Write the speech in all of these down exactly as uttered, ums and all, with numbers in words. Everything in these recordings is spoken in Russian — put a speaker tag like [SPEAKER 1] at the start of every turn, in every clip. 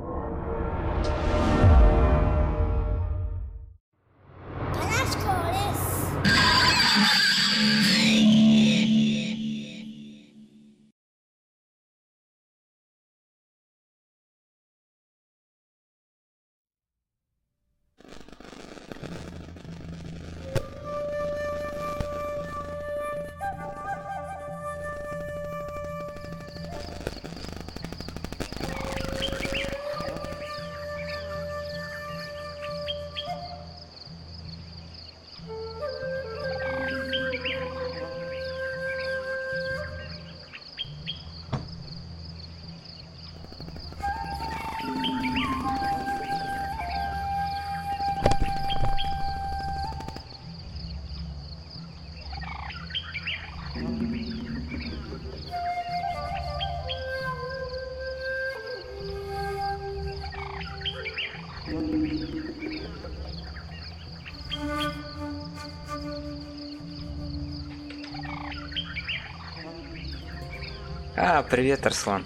[SPEAKER 1] А, привет, Арслан.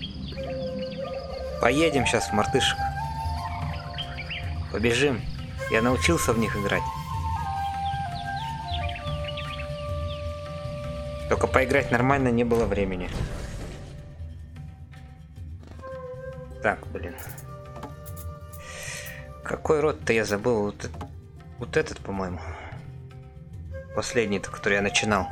[SPEAKER 1] Поедем сейчас в мартышек. Побежим. Я научился в них играть. Только поиграть нормально не было времени. Так, блин. Какой род-то я забыл? Вот, вот этот, по-моему. Последний-то, который я начинал.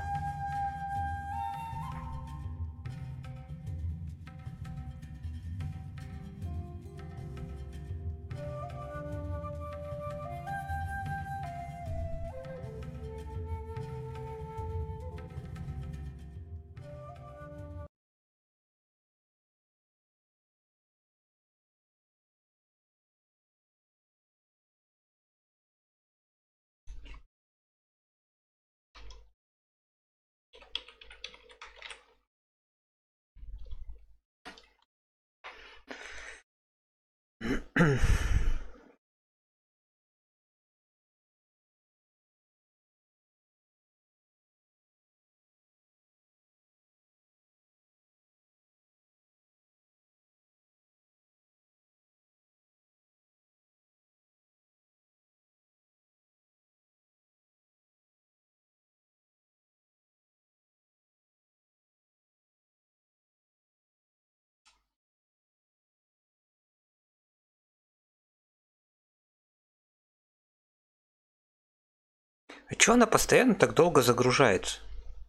[SPEAKER 1] А чё она постоянно так долго загружается?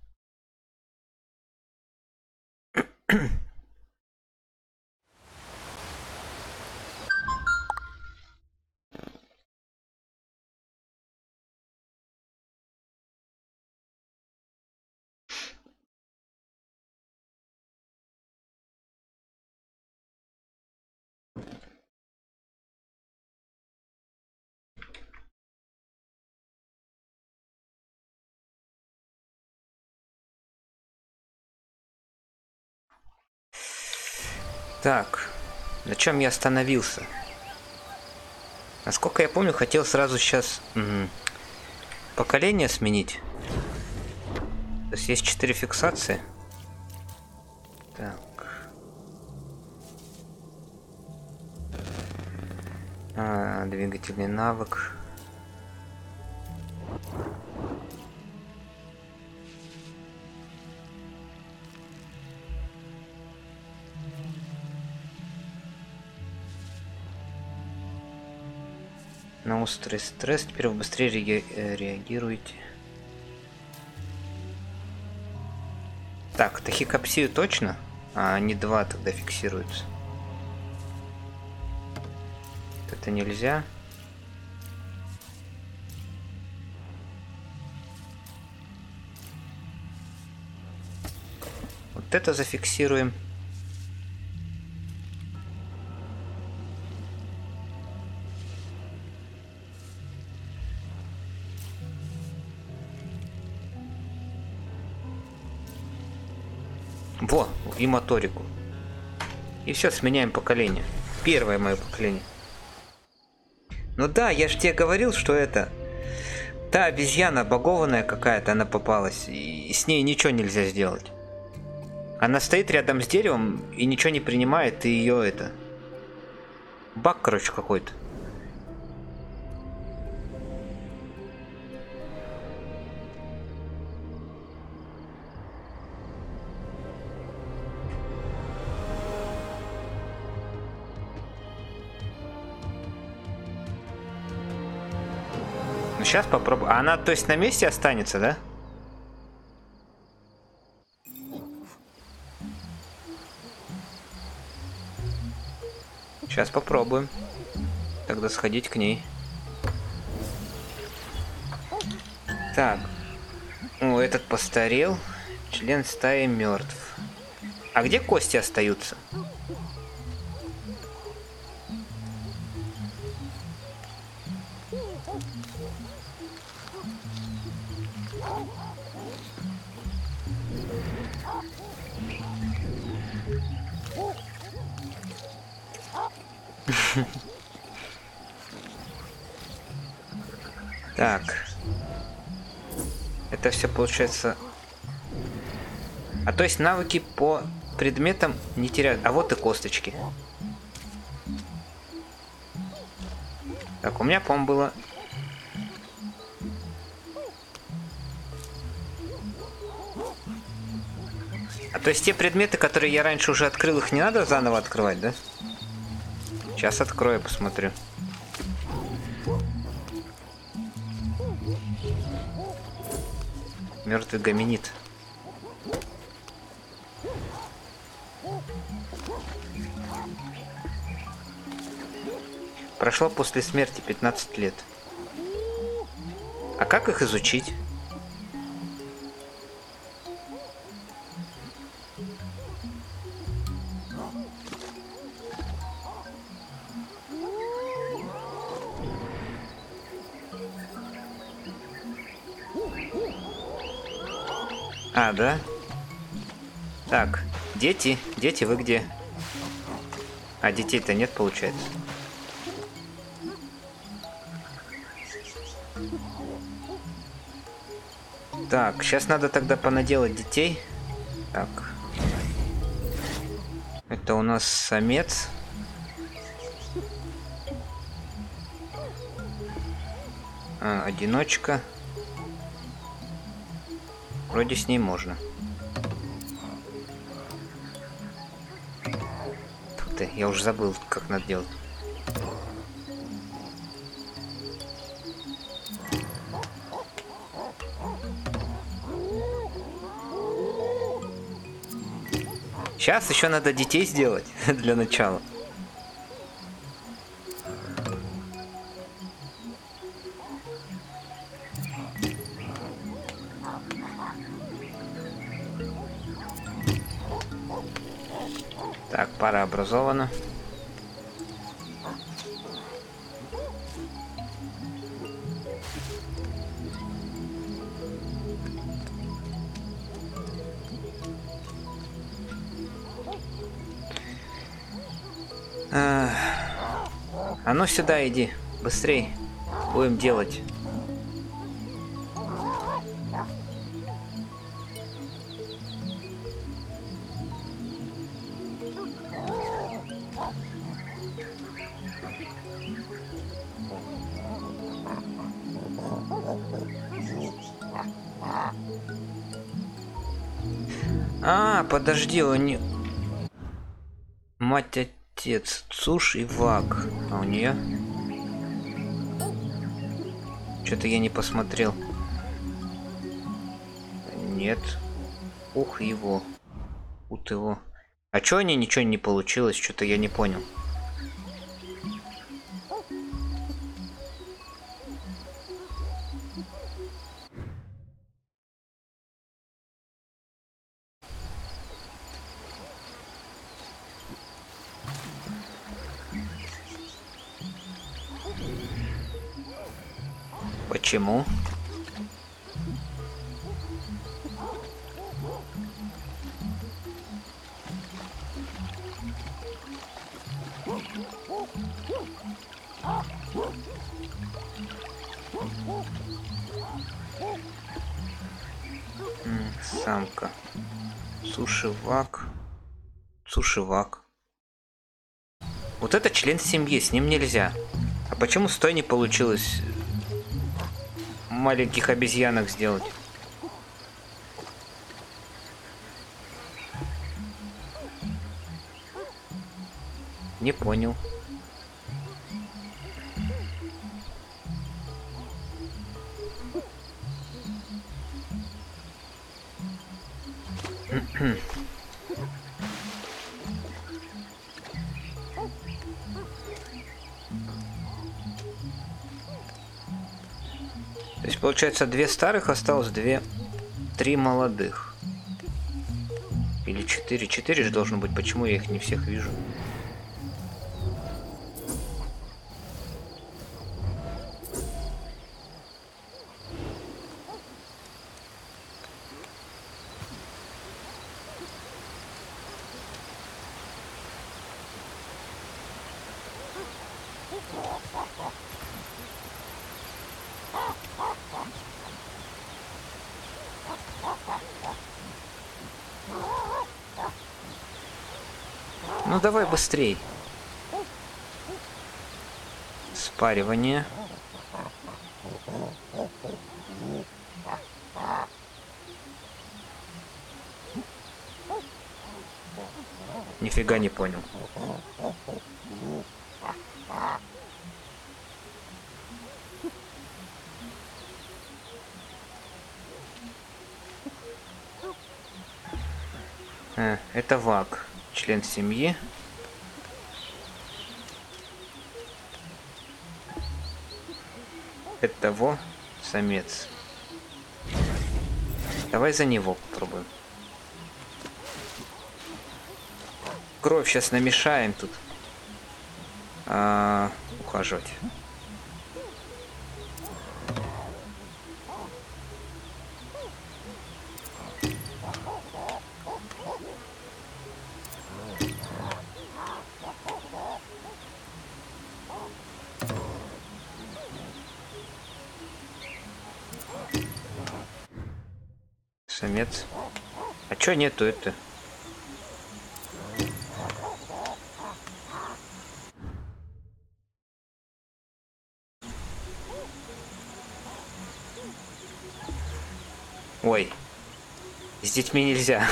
[SPEAKER 1] Так, на чем я остановился? Насколько я помню, хотел сразу сейчас м- поколение сменить. То есть есть четыре фиксации. Так. А, двигательный навык. На острый стресс. Теперь вы быстрее реаги- реагируете. Так, тахикапсию точно? А они два тогда фиксируются. Это нельзя. Вот это зафиксируем. Во, и моторику. И все, сменяем поколение. Первое мое поколение. Ну да, я же тебе говорил, что это... Та обезьяна багованная какая-то, она попалась. И с ней ничего нельзя сделать. Она стоит рядом с деревом и ничего не принимает, и ее это... Баг, короче, какой-то. Ну, сейчас попробую. А она, то есть, на месте останется, да? Сейчас попробуем. Тогда сходить к ней. Так. О, этот постарел. Член стаи мертв. А где кости остаются? Так. Это все получается... А то есть навыки по предметам не теряют. А вот и косточки. Так, у меня, по-моему, было... А то есть те предметы, которые я раньше уже открыл, их не надо заново открывать, да? Сейчас открою, посмотрю. Мертвый гоминид. Прошло после смерти пятнадцать лет. А как их изучить? А, да? Так, дети, дети, вы где? А детей-то нет, получается. Так, сейчас надо тогда понаделать детей. Так. Это у нас самец. А, одиночка. Вроде с ней можно. Фу ты, я уже забыл, как надо делать. Сейчас еще надо детей сделать для начала. Так, пара образована. А, а ну сюда иди, быстрей, будем делать. А, подожди, у не... Мать, отец, Цуш и Вак. А у нее? Что-то я не посмотрел. Нет. Ух его. Ут его. А чё они ничего не получилось? Что-то я не понял. Почему? М, самка. Сушивак. Сушивак. Вот это член семьи, с ним нельзя. А почему с той не получилось маленьких обезьянок сделать? Не понял. То есть получается две старых осталось, две, три молодых. Или четыре. Четыре же должно быть. Почему я их не всех вижу? Ну давай быстрей. Спаривание. Нифига не понял. А, это Вак, член семьи. Это того самец. Давай за него попробуем. Кровь сейчас намешаем тут. А, ухаживать. Самец. А чё нету это? Ой, с детьми нельзя.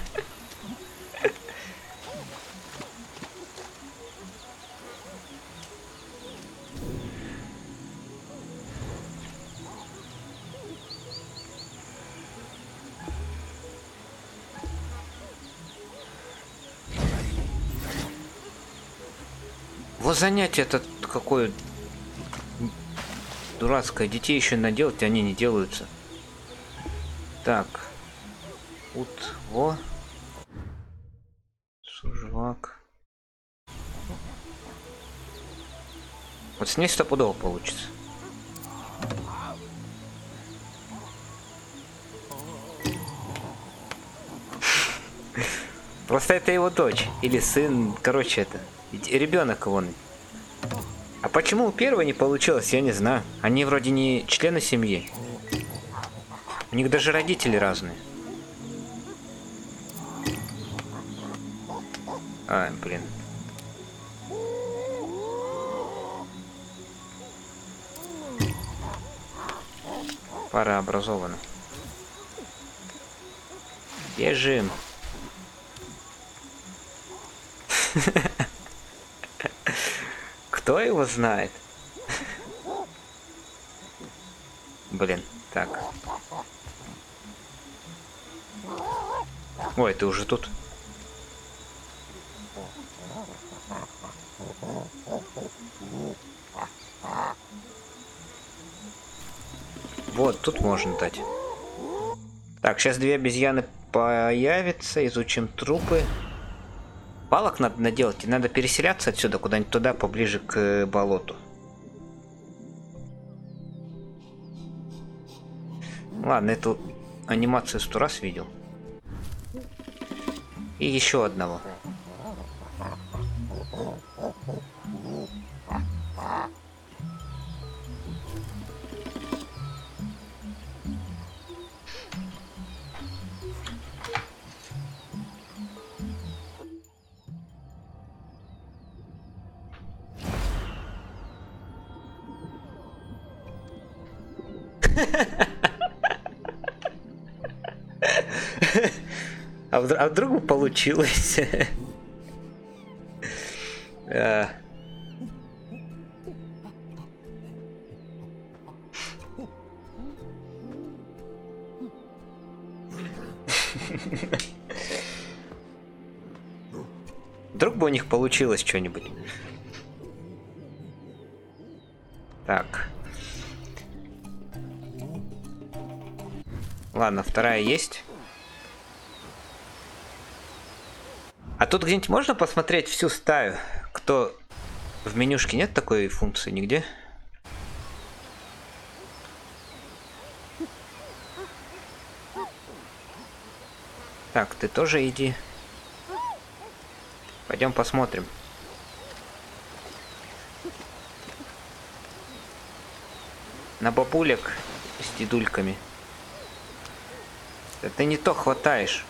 [SPEAKER 1] Вот занятие это какое дурацкое. Детей еще наделать, они не делаются. Так. Вот, во. Сужвак. Вот с ней стопудово получится. Просто это его дочь. Или сын. Короче, это. Ребенок вон. А почему у первого не получилось, я не знаю. Они вроде не члены семьи. У них даже родители разные. А, блин. Пара образована. Бежим. Кто его знает? Блин, так. Ой, ты уже тут? Вот, тут можно дать. Так, сейчас две обезьяны появятся, изучим трупы. Палок надо наделать, и надо переселяться отсюда куда-нибудь туда, поближе к болоту. Ладно, эту анимацию сто раз видел. И еще одного. А вдруг, а вдруг бы получилось? А. Вдруг бы у них получилось что-нибудь. Так. Ладно, вторая есть. А тут где-нибудь можно посмотреть всю стаю? Кто в менюшке, нет такой функции нигде? Так, ты тоже иди. Пойдем посмотрим. На бабулек с дедульками. Да ты не то хватаешь.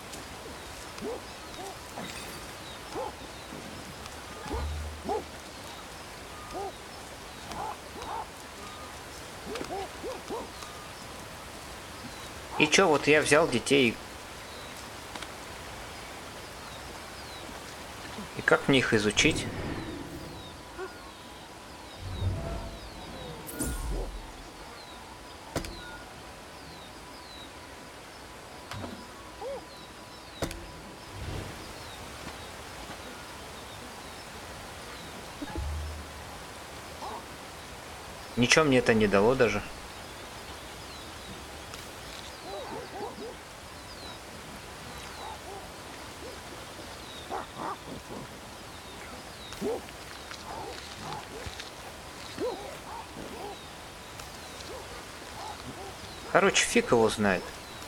[SPEAKER 1] И чё, вот я взял детей. И как мне их изучить? Ничего мне это не дало даже. Короче, фиг его знает.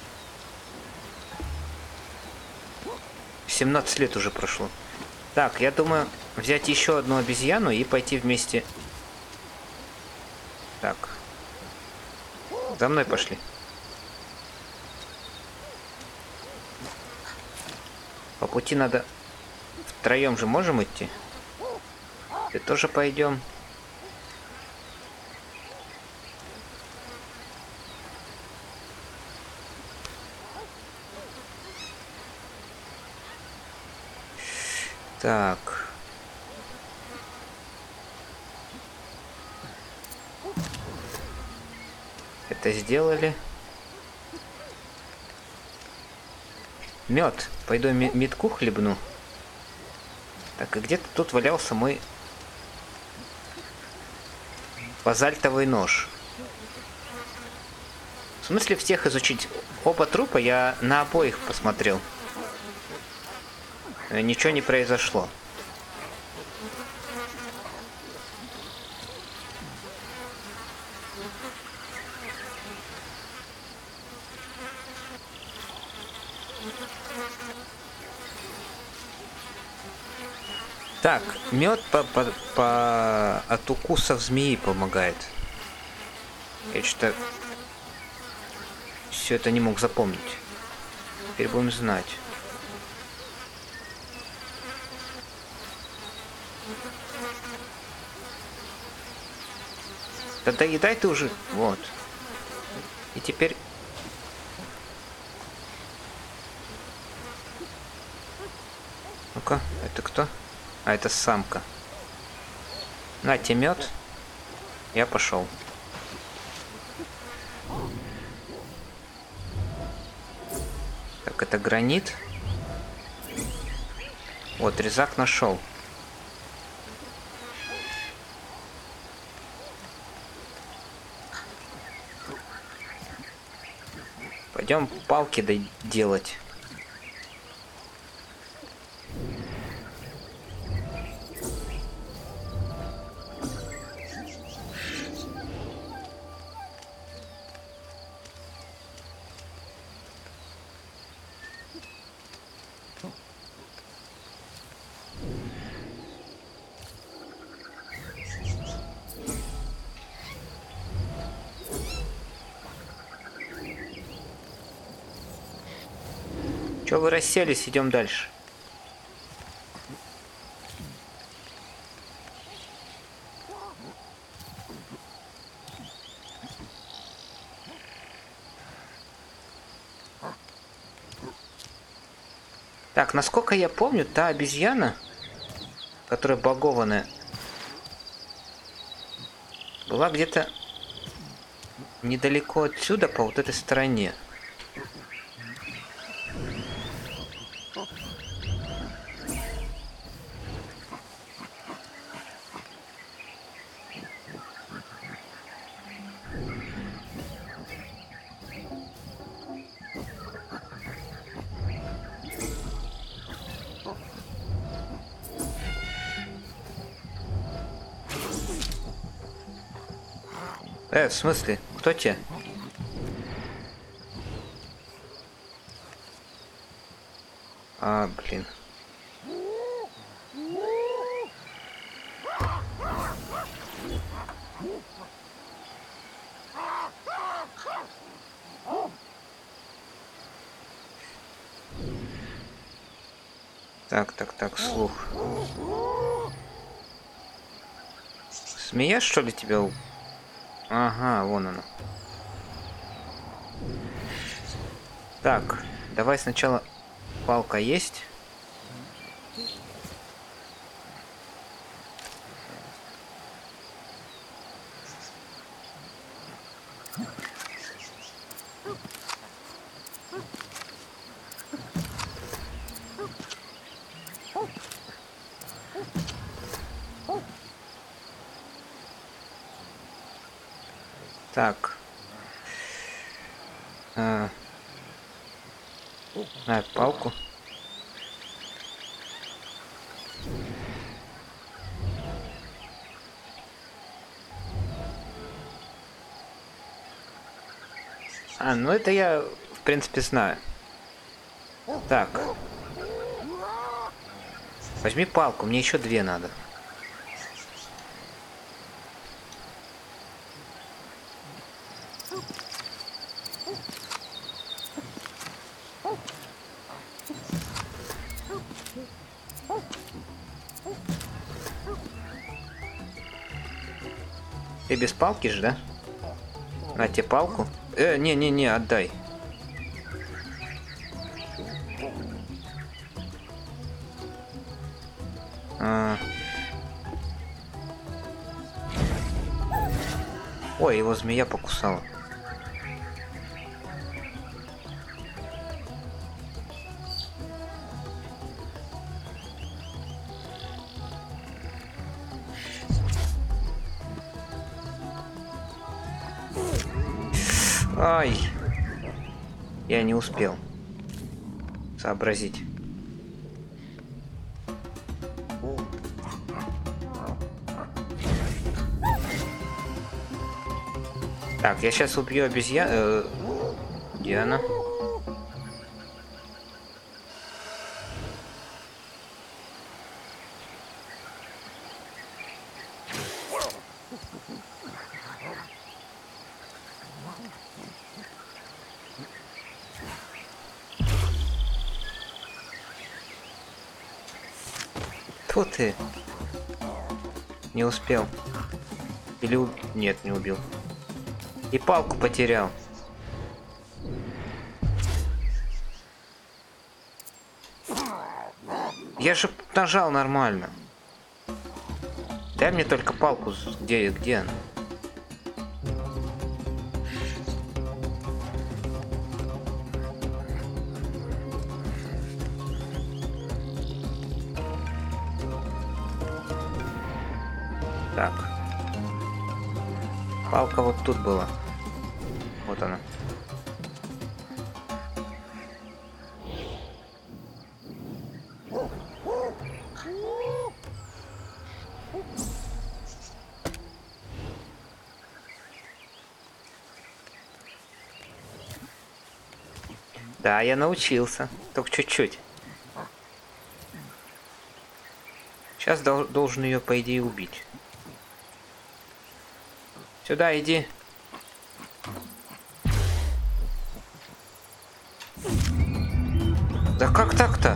[SPEAKER 1] семнадцать лет уже прошло. Так, я думаю, взять еще одну обезьяну и пойти вместе. Так. За мной пошли. По пути надо... Втроем же можем идти? Ты тоже пойдем. Так. Это сделали. Мед. Пойду метку хлебну. Так, и где-то тут валялся мой базальтовый нож. В смысле всех изучить? Оба трупа я на обоих посмотрел. Ничего не произошло. Так, мед по, по, по... от укусов змеи помогает. Я что-то все это не мог запомнить. Теперь будем знать. Да доедай ты уже. Вот. И теперь... Ну-ка, это кто? А, это самка. Нате мед. Я пошел. Так, это гранит. Вот, резак нашел. Пойдем палки делать. Че вы расселись, идем дальше. Так, насколько я помню, та обезьяна, которая багованная, была где-то недалеко отсюда, по вот этой стороне. Э, в смысле? Кто те? А, блин. Так, так, так, слух. Змея, что ли, тебя... у- Ага, вон она. Так, давай сначала... Палка есть? Так. А, на палку. А, ну это я, в принципе, знаю. Так. Возьми палку, мне еще две надо. Ты без палки же, да? На тебе палку. Э, не-не-не, отдай. А... Ой, его змея покусала. Ай! Я не успел сообразить. Так, я сейчас убью обезьяну. Э, где она? Тьфу ты. Не успел. Или уб... Нет, не убил. И палку потерял. Я же нажал нормально. Дай мне только палку. Где, где она? Так. Палка вот тут была. Вот она. Да, я научился. Только чуть-чуть. Сейчас дол должен ее, по идее, убить. Сюда иди. Да как так-то?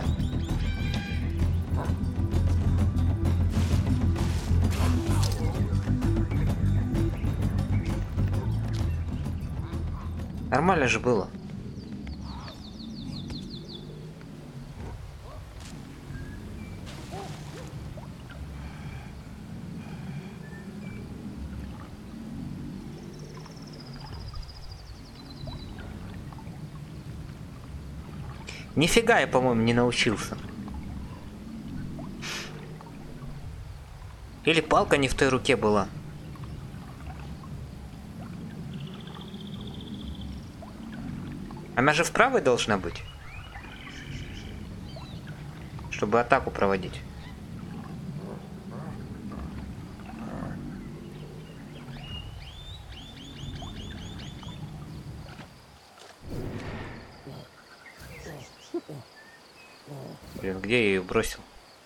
[SPEAKER 1] Нормально же было. Нифига я, по-моему, не научился. Или палка не в той руке была. Она же в правой должна быть. Чтобы атаку проводить. Блин, где я ее бросил?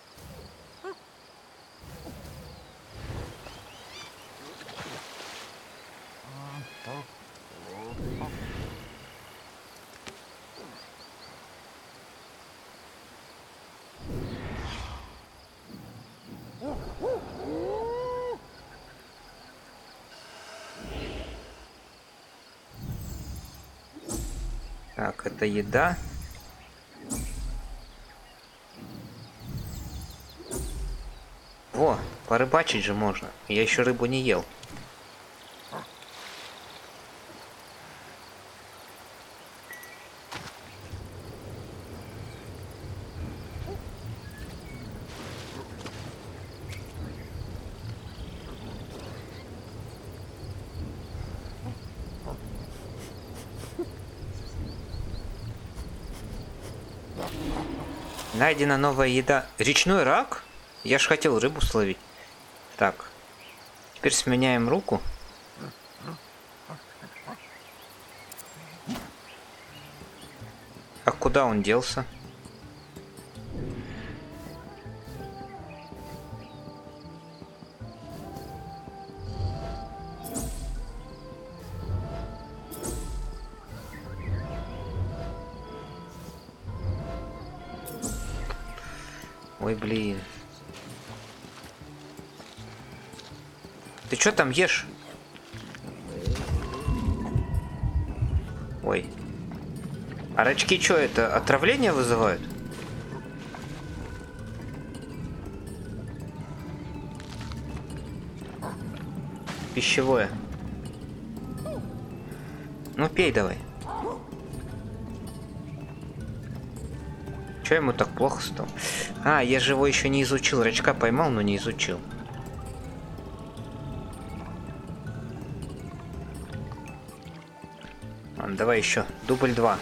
[SPEAKER 1] Так, это еда. Во, порыбачить же можно. Я еще рыбу не ел. Найдена новая еда. Речной рак? Я ж хотел рыбу словить. Так. Теперь сменяем руку. А куда он делся? Ой, блин. Ты что там ешь? Ой. А рачки что, это отравление вызывают? Пищевое. Ну, пей давай. Че ему так плохо стало? А, я же его еще не изучил. Рачка поймал, но не изучил. Ладно, давай еще. Дубль два.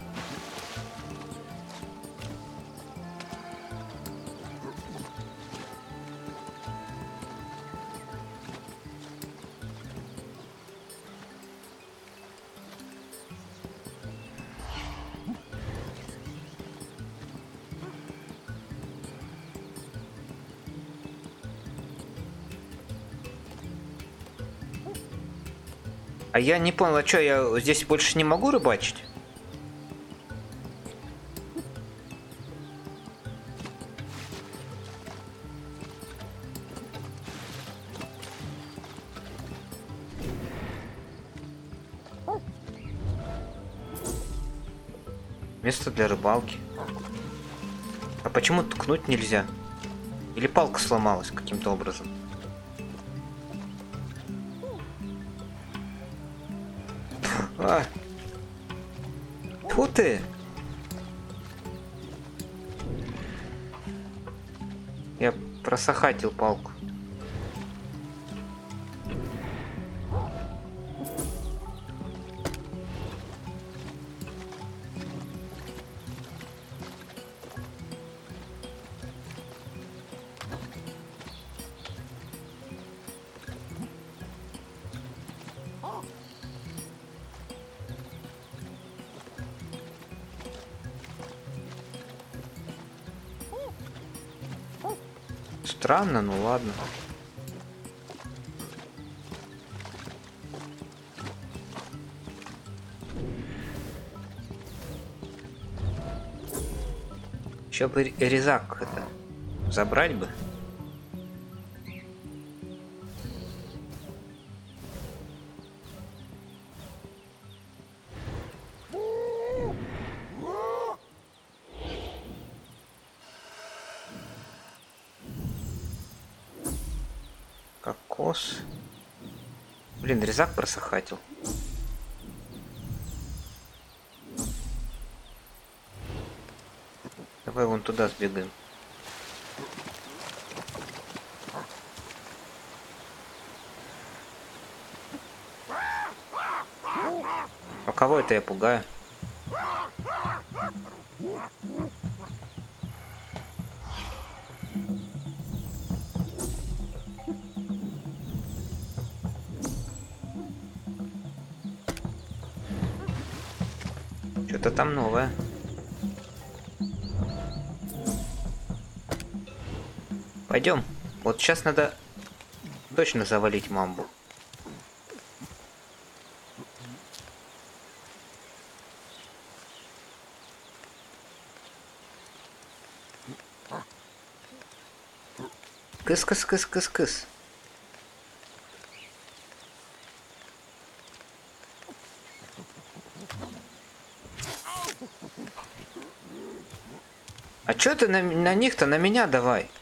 [SPEAKER 1] А я не понял, а что, я здесь больше не могу рыбачить? Место для рыбалки. А почему ткнуть нельзя? Или палка сломалась каким-то образом? А. Тьфу ты! Я просохатил палку. Странно, ну ладно. Еще бы резак это забрать бы. Кокос. Блин, резак просохатил. Давай вон туда сбегаем. А кого это я пугаю? Что-то там новое. Пойдем. Вот сейчас надо точно завалить мамбу. Кыс-кыс-кыс-кыс-кыс. А чё ты на, на них-то, на меня давай?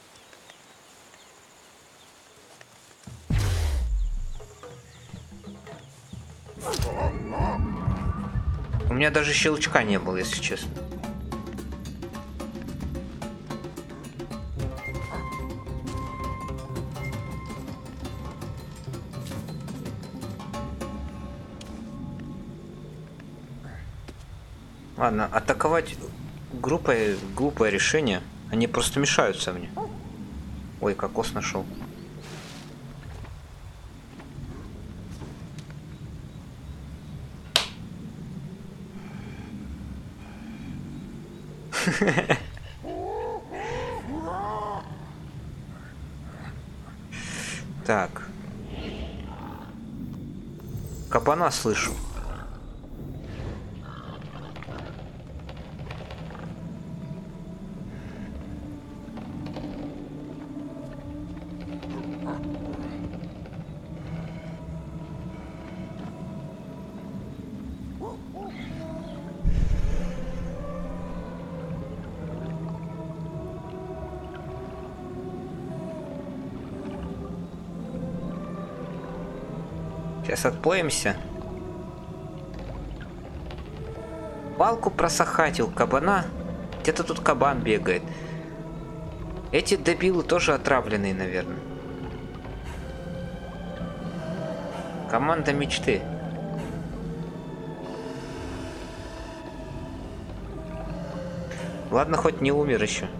[SPEAKER 1] У меня даже щелчка не было, если честно. Ладно, атаковать группой глупое решение. Они просто мешаются мне. Ой, кокос нашел. Так. Кабана слышу. Сейчас отплоемся. Палку просохатил, кабана. Где-то тут кабан бегает. Эти дебилы тоже отравленные, наверное. Команда мечты. Ладно, хоть не умер еще.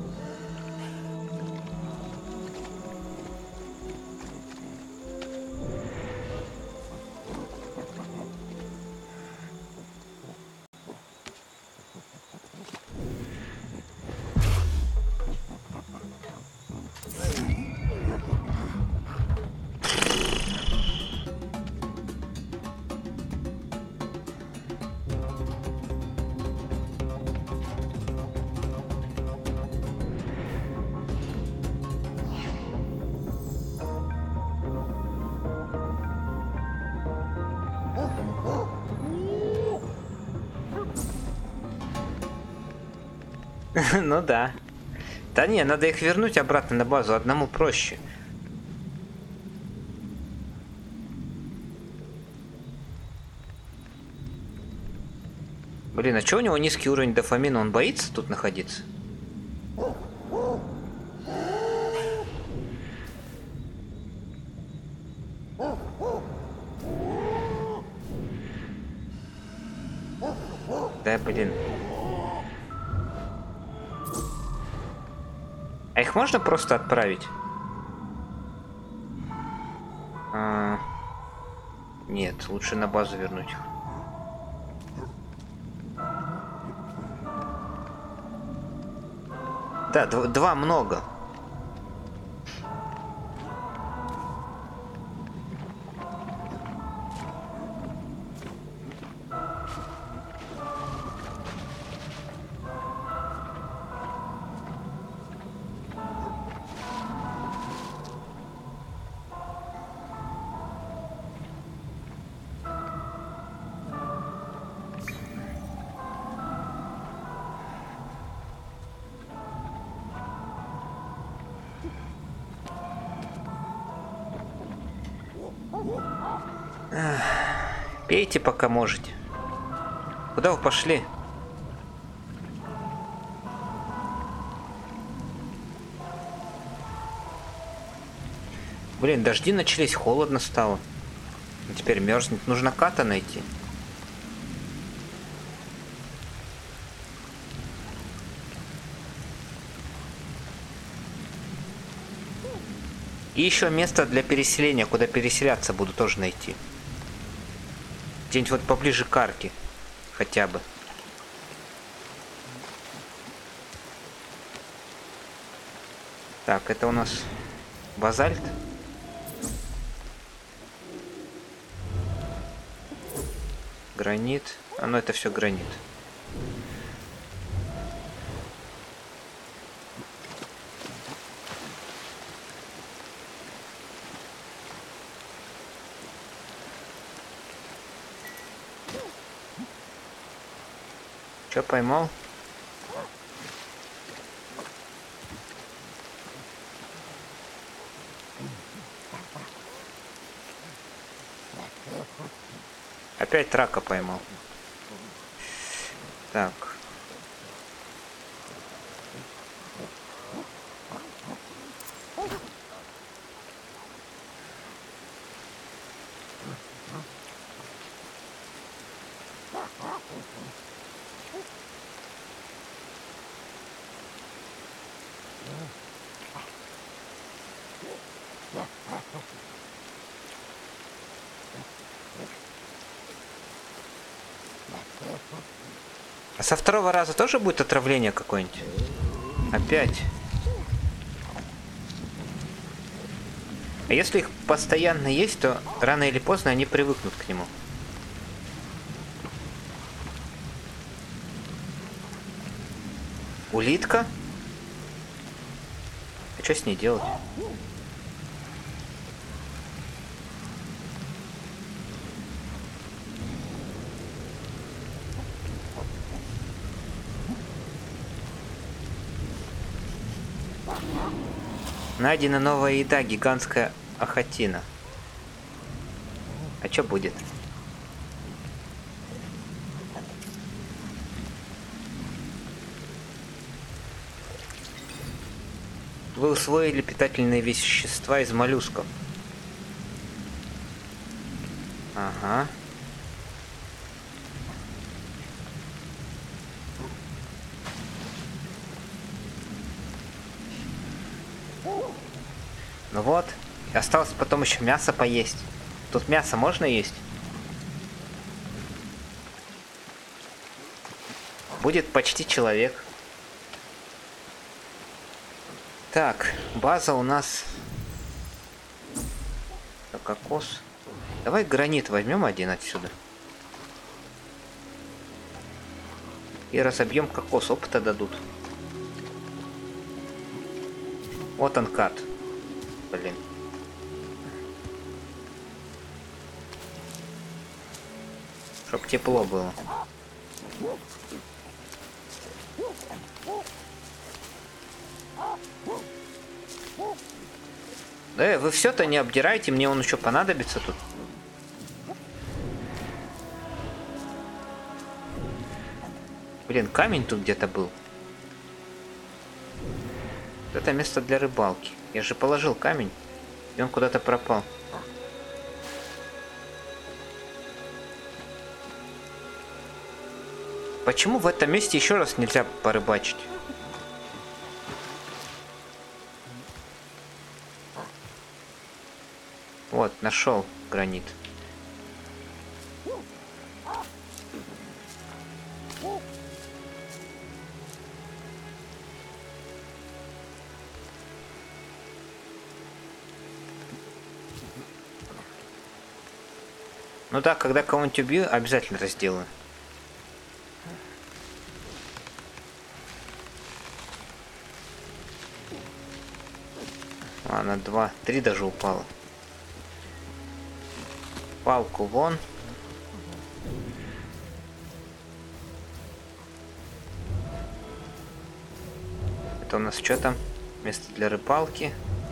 [SPEAKER 1] Ну да. Да не, надо их вернуть обратно на базу, одному проще. Блин, а чё у него низкий уровень дофамина? Он боится тут находиться? Да, блин. А их можно просто отправить? А... Нет, лучше на базу вернуть их. Да, дв- два много. Пейте, пока можете. Куда вы пошли? Блин, дожди начались, холодно стало. Теперь мерзнет. Нужно Ката найти. И еще место для переселения, куда переселяться буду тоже найти. Где-нибудь вот поближе к арке. Хотя бы. Так, это у нас базальт. Гранит. А ну это все гранит. Че поймал? Опять рака поймал. Так. А со второго раза тоже будет отравление какое-нибудь? Опять. А если их постоянно есть, то рано или поздно они привыкнут к нему. Улитка? А что с ней делать? Найдена новая еда, гигантская ахатина. А что будет? Вы усвоили питательные вещества из моллюсков. Ага. Ну вот. И осталось потом еще мясо поесть. Тут мясо можно есть? Будет почти человек. Так, база у нас... Так, кокос. Давай гранит возьмем один отсюда. И разобьем кокос, опыта дадут. Вот он кат. Блин. Чтоб тепло было. Да, вы все-то не обдирайте, мне он еще понадобится тут. Блин, камень тут где-то был. Это место для рыбалки. Я же положил камень, и он куда-то пропал. Почему в этом месте еще раз нельзя порыбачить? Вот, нашел гранит. Ну да, когда кого-нибудь убью, обязательно это сделаю. Ладно, два, три даже упало. Палку вон. Это у нас что там? Место для рыбалки.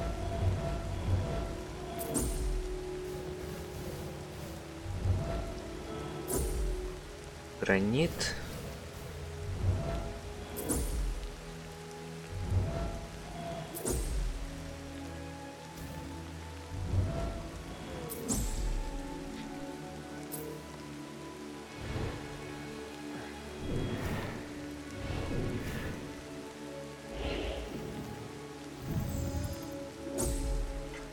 [SPEAKER 1] Гранит.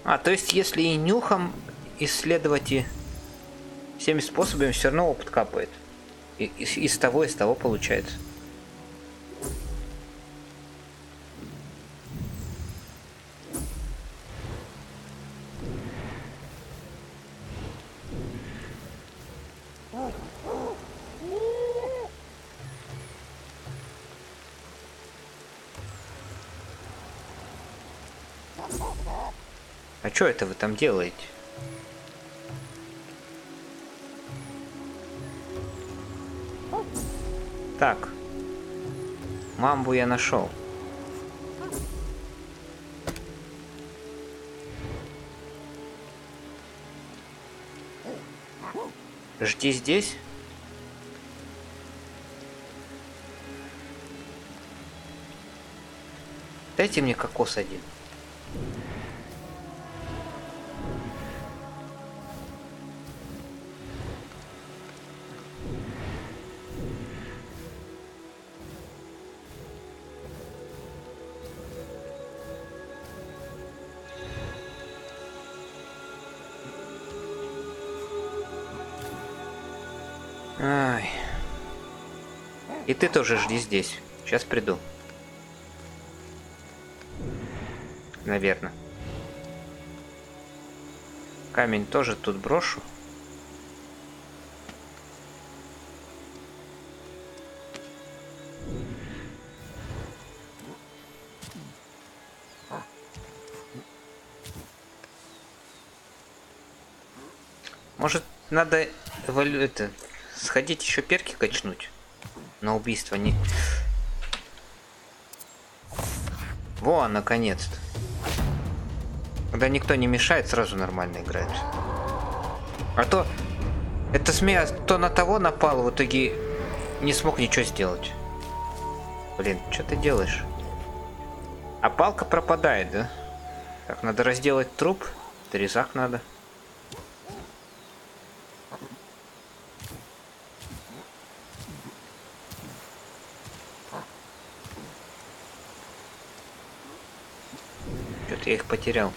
[SPEAKER 1] А, то есть, если и нюхом исследовать и всеми способами, все равно опыт капает. И, и, из того, из того получается. А что это вы там делаете? Так. Мамбу я нашел. Жди здесь. Дайте мне кокос один. Ай. И ты тоже жди здесь. Сейчас приду. Наверное. Камень тоже тут брошу. Может, надо это, сходить еще перки качнуть на убийство не. Во, наконец-то. Когда никто не мешает, сразу нормально играет. А то эта змея то на того напал, в итоге не смог ничего сделать. Блин, что ты делаешь? А палка пропадает, да? Так, надо разделать труп. Резак надо. Что-то я их потерял.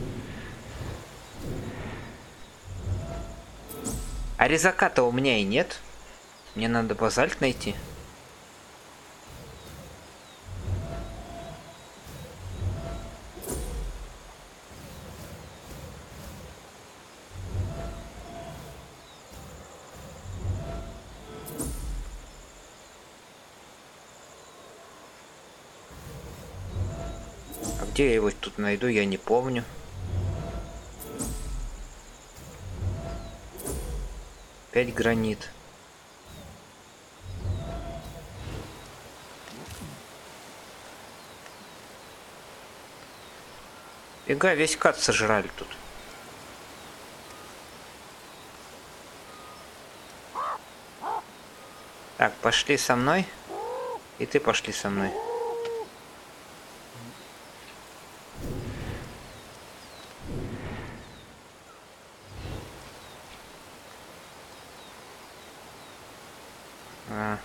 [SPEAKER 1] А резака-то у меня и нет. Мне надо базальт найти. А где я его тут найду, я не помню. Опять гранит. Фига, весь кат сожрали тут. Так, пошли со мной. И ты пошли со мной. А.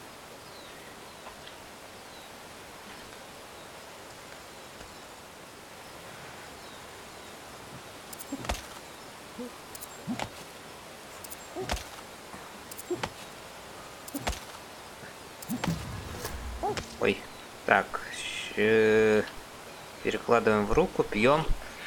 [SPEAKER 1] Ой, так, щ- перекладываем в руку, пьем.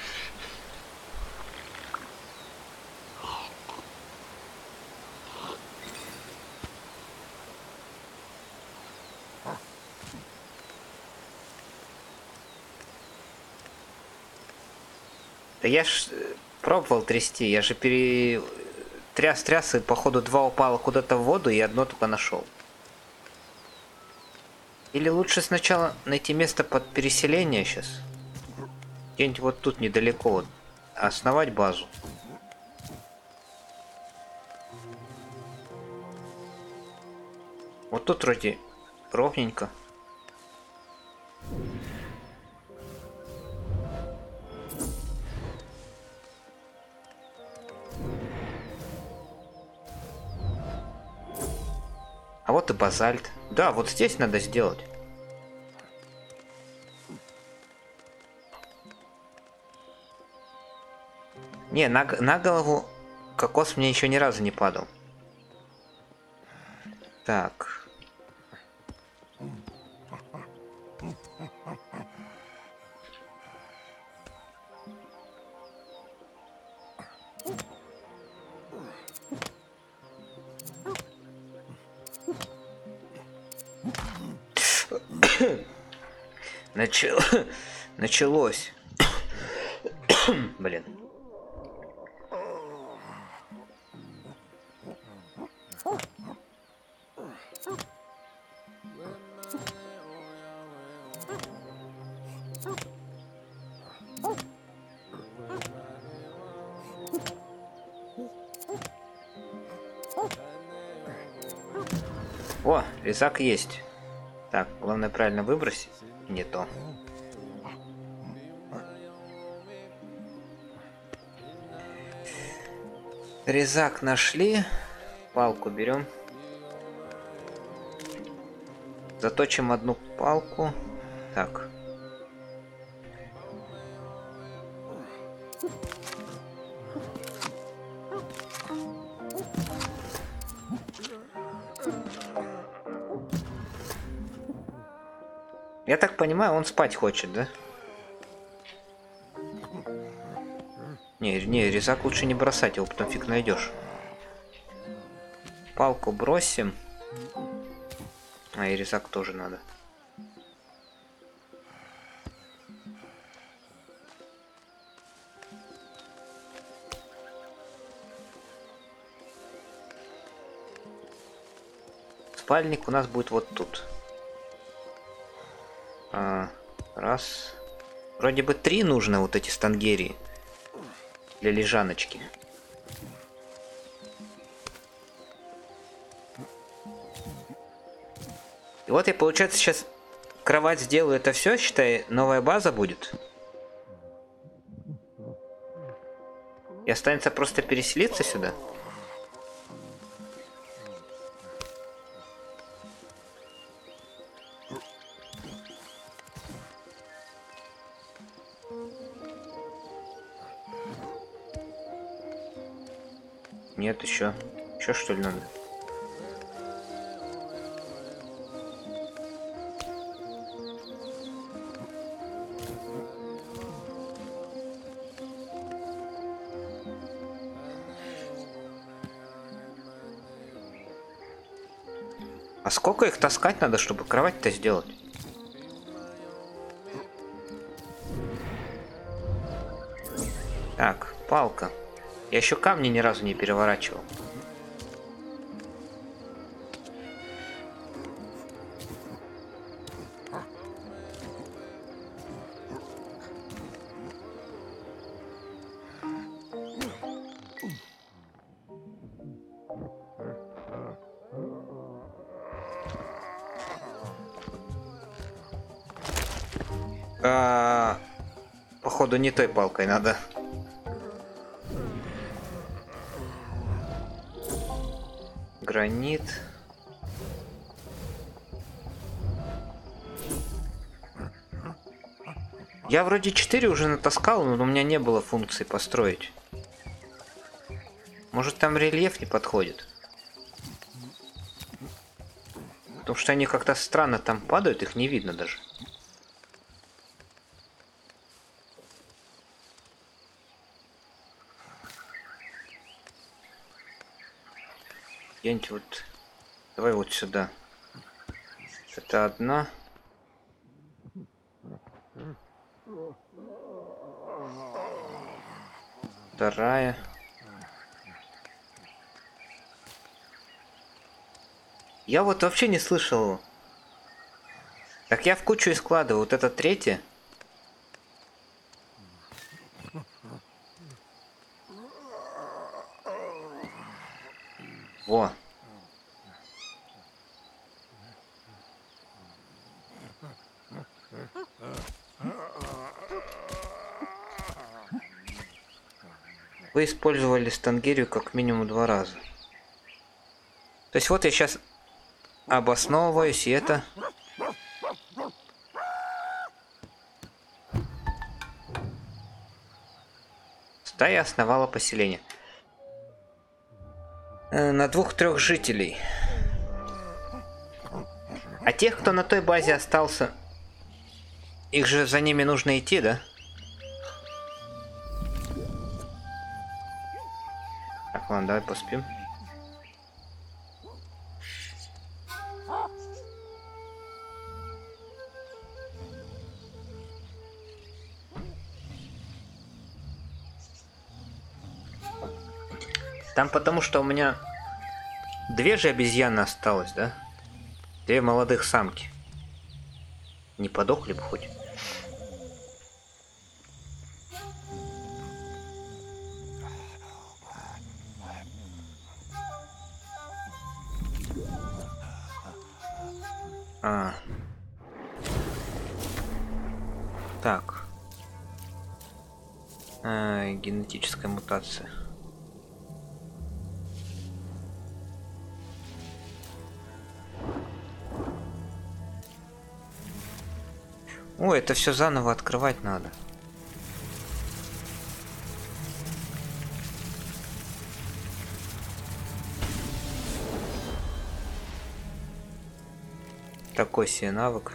[SPEAKER 1] Да я ж пробовал трясти, я же пере... тряс-тряс, и походу два упало куда-то в воду, и одно только нашел. Или лучше сначала найти место под переселение сейчас. Где-нибудь вот тут недалеко, вот, основать базу. Вот тут вроде ровненько. А вот и базальт. Да, вот здесь надо сделать. Не, на, на голову кокос мне еще ни разу не падал. Так. Начало... Началось. Блин. О, резак есть. Так, главное правильно выбросить. Не то. Резак нашли. Палку берем. Заточим одну палку. Так. Я так понимаю, он спать хочет, да? Не, не, резак лучше не бросать, его потом фиг найдешь. Палку бросим. А, и резак тоже надо. Спальник у нас будет вот тут. А, раз. Вроде бы три нужно вот эти стангерии. Для лежаночки. И вот я, получается, сейчас кровать сделаю, это все, считай, новая база будет. И останется просто переселиться сюда. Нет, еще. Еще что ли надо? А сколько их таскать надо, чтобы кровать-то сделать? Так, палка. Я еще камни ни разу не переворачивал. А, походу не той палкой надо. Гранит. Я вроде четыре уже натаскал, но у меня не было функции построить. Может, там рельеф не подходит? Потому что они как-то странно там падают, их не видно даже. Где-нибудь вот... Давай вот сюда. Это одна. Вторая. Я вот вообще не слышал. Так я в кучу и складываю. Вот это третья. Во. Вы использовали стангерию как минимум два раза. То есть вот я сейчас обосновываюсь, и это... Стая основала поселение. Э, на двух-трех жителей. А тех, кто на той базе остался, их же за ними нужно идти, да? Так, ладно, давай поспим. Там потому что у меня две же обезьяны осталось, да? Две молодых самки. Не подохли бы хоть. А. Так. А, генетическая мутация. Ой, это все заново открывать надо. Такой себе навык.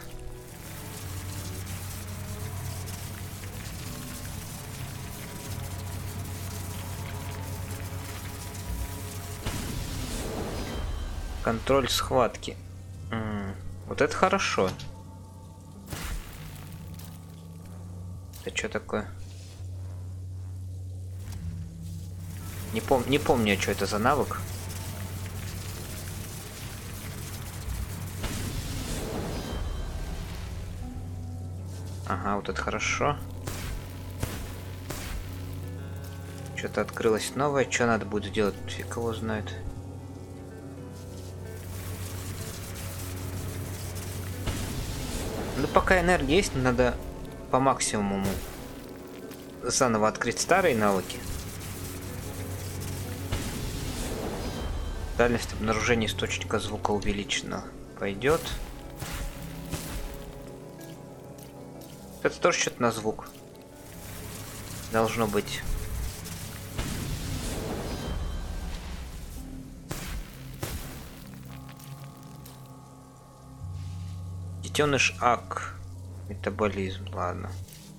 [SPEAKER 1] Контроль схватки. М-м, вот это хорошо. Это что такое? Не, пом не помню, что это за навык. Ага, вот это хорошо. Что-то открылось новое. Что надо будет сделать? Фиг его знает. Ну, пока энергия есть, надо по максимуму заново открыть старые навыки. Дальность обнаружения источника звука увеличена. Пойдет. Это тоже что-то на звук. Должно быть. Детеныш ак. Метаболизм, ладно.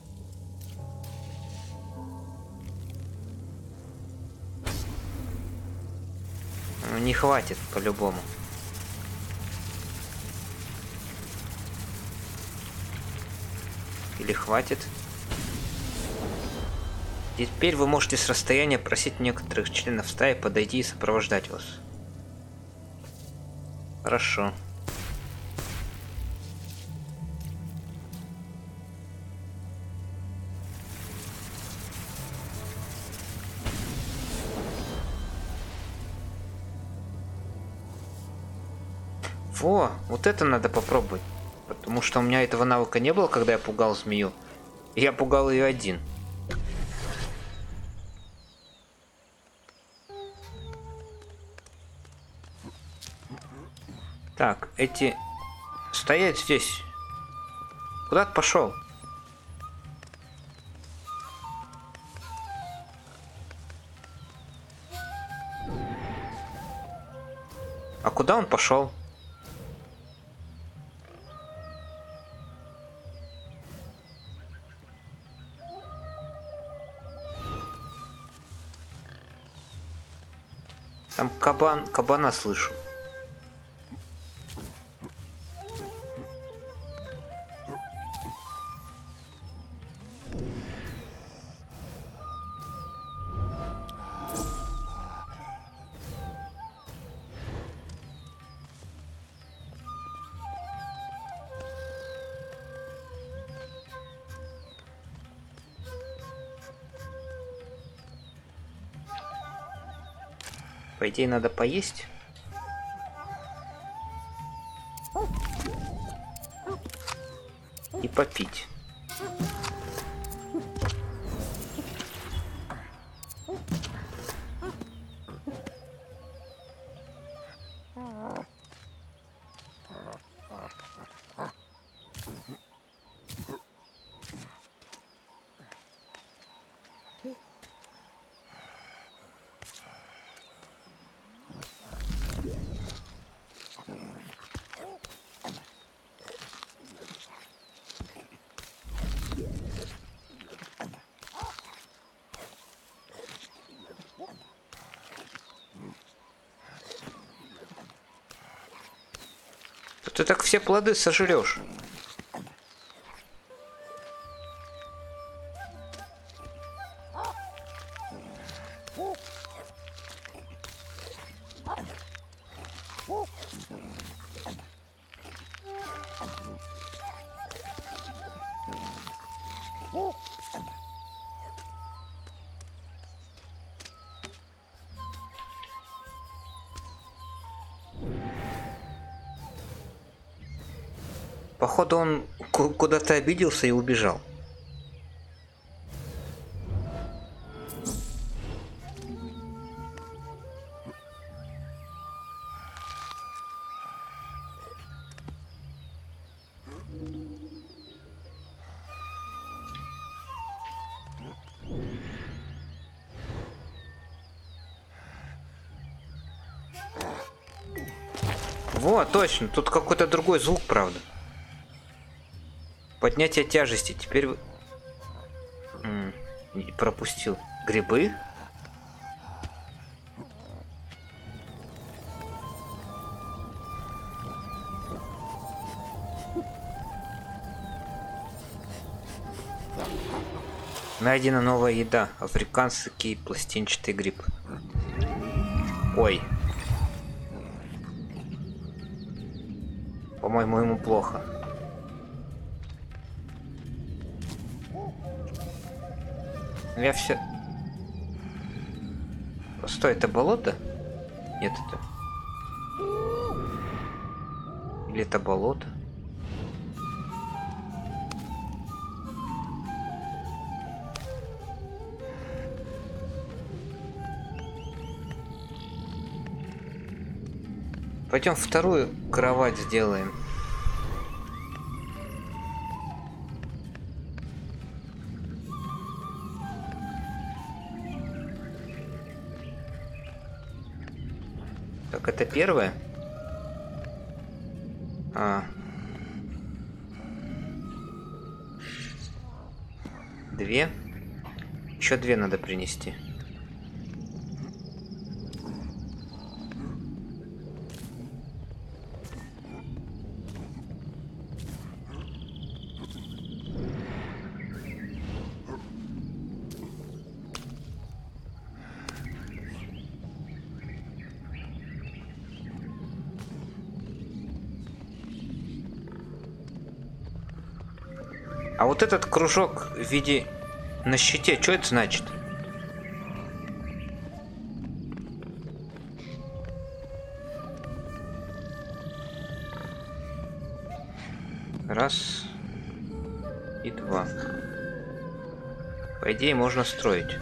[SPEAKER 1] Не хватит по-любому. Или хватит? Теперь вы можете с расстояния просить некоторых членов стаи подойти и сопровождать вас. Хорошо. Во, вот это надо попробовать. Потому что у меня этого навыка не было, когда я пугал змею. Я пугал ее один. Так, эти... Стоять здесь. Куда ты пошел? А куда он пошел? Там кабан, кабана слышу. По идее, надо поесть. И попить. Что ты так все плоды сожрешь? Походу он куда-то обиделся и убежал. Вот, точно, тут какой-то другой звук, правда. Поднятие тяжести. Теперь... М -м, пропустил. Грибы? Найдена новая еда. Африканский пластинчатый гриб. Ой. По-моему, ему плохо. Я все... Стой, это болото? Нет, это... Или это болото? Пойдем вторую кровать сделаем. Так, это первое. А. Две. Еще две надо принести. А вот этот кружок в виде на щите, что это значит? Раз и два. По идее, можно строить.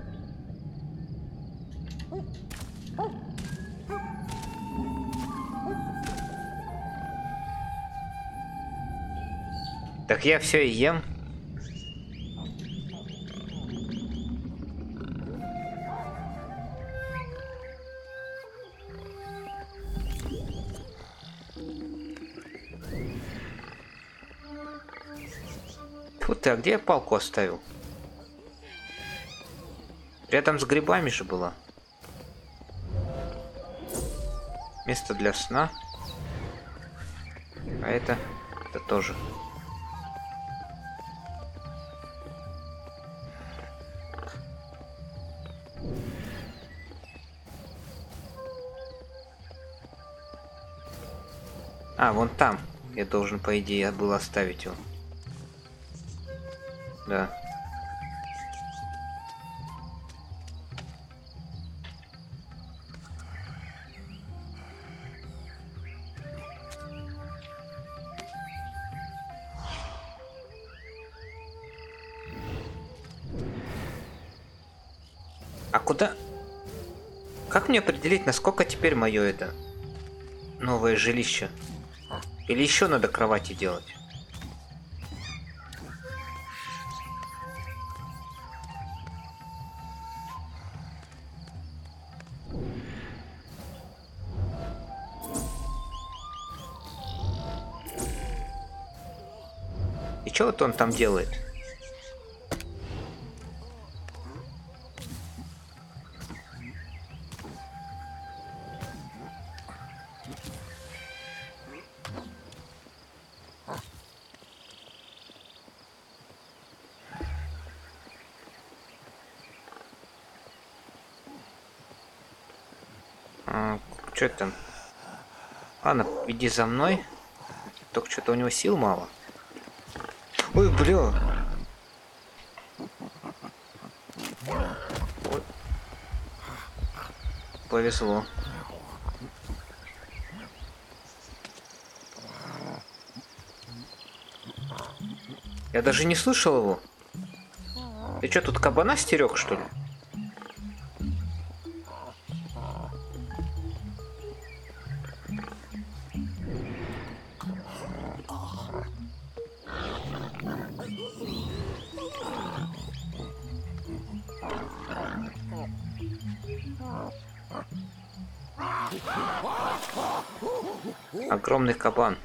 [SPEAKER 1] Так я все и ем. Фу ты, а где я палку оставил? Рядом с грибами же было. Место для сна. А это... Это тоже. А, вон там. Я должен, по идее, был оставить его. Да. А куда? Как мне определить, насколько теперь мое это новое жилище? Или еще надо кровати делать? И что вот он там делает? А, что там? Ладно, иди за мной. Только что-то у него сил мало. Ой, бля. Ой. Повезло. Я даже не слышал его. Ты что, тут кабана стерег, что ли? Огромный кабан.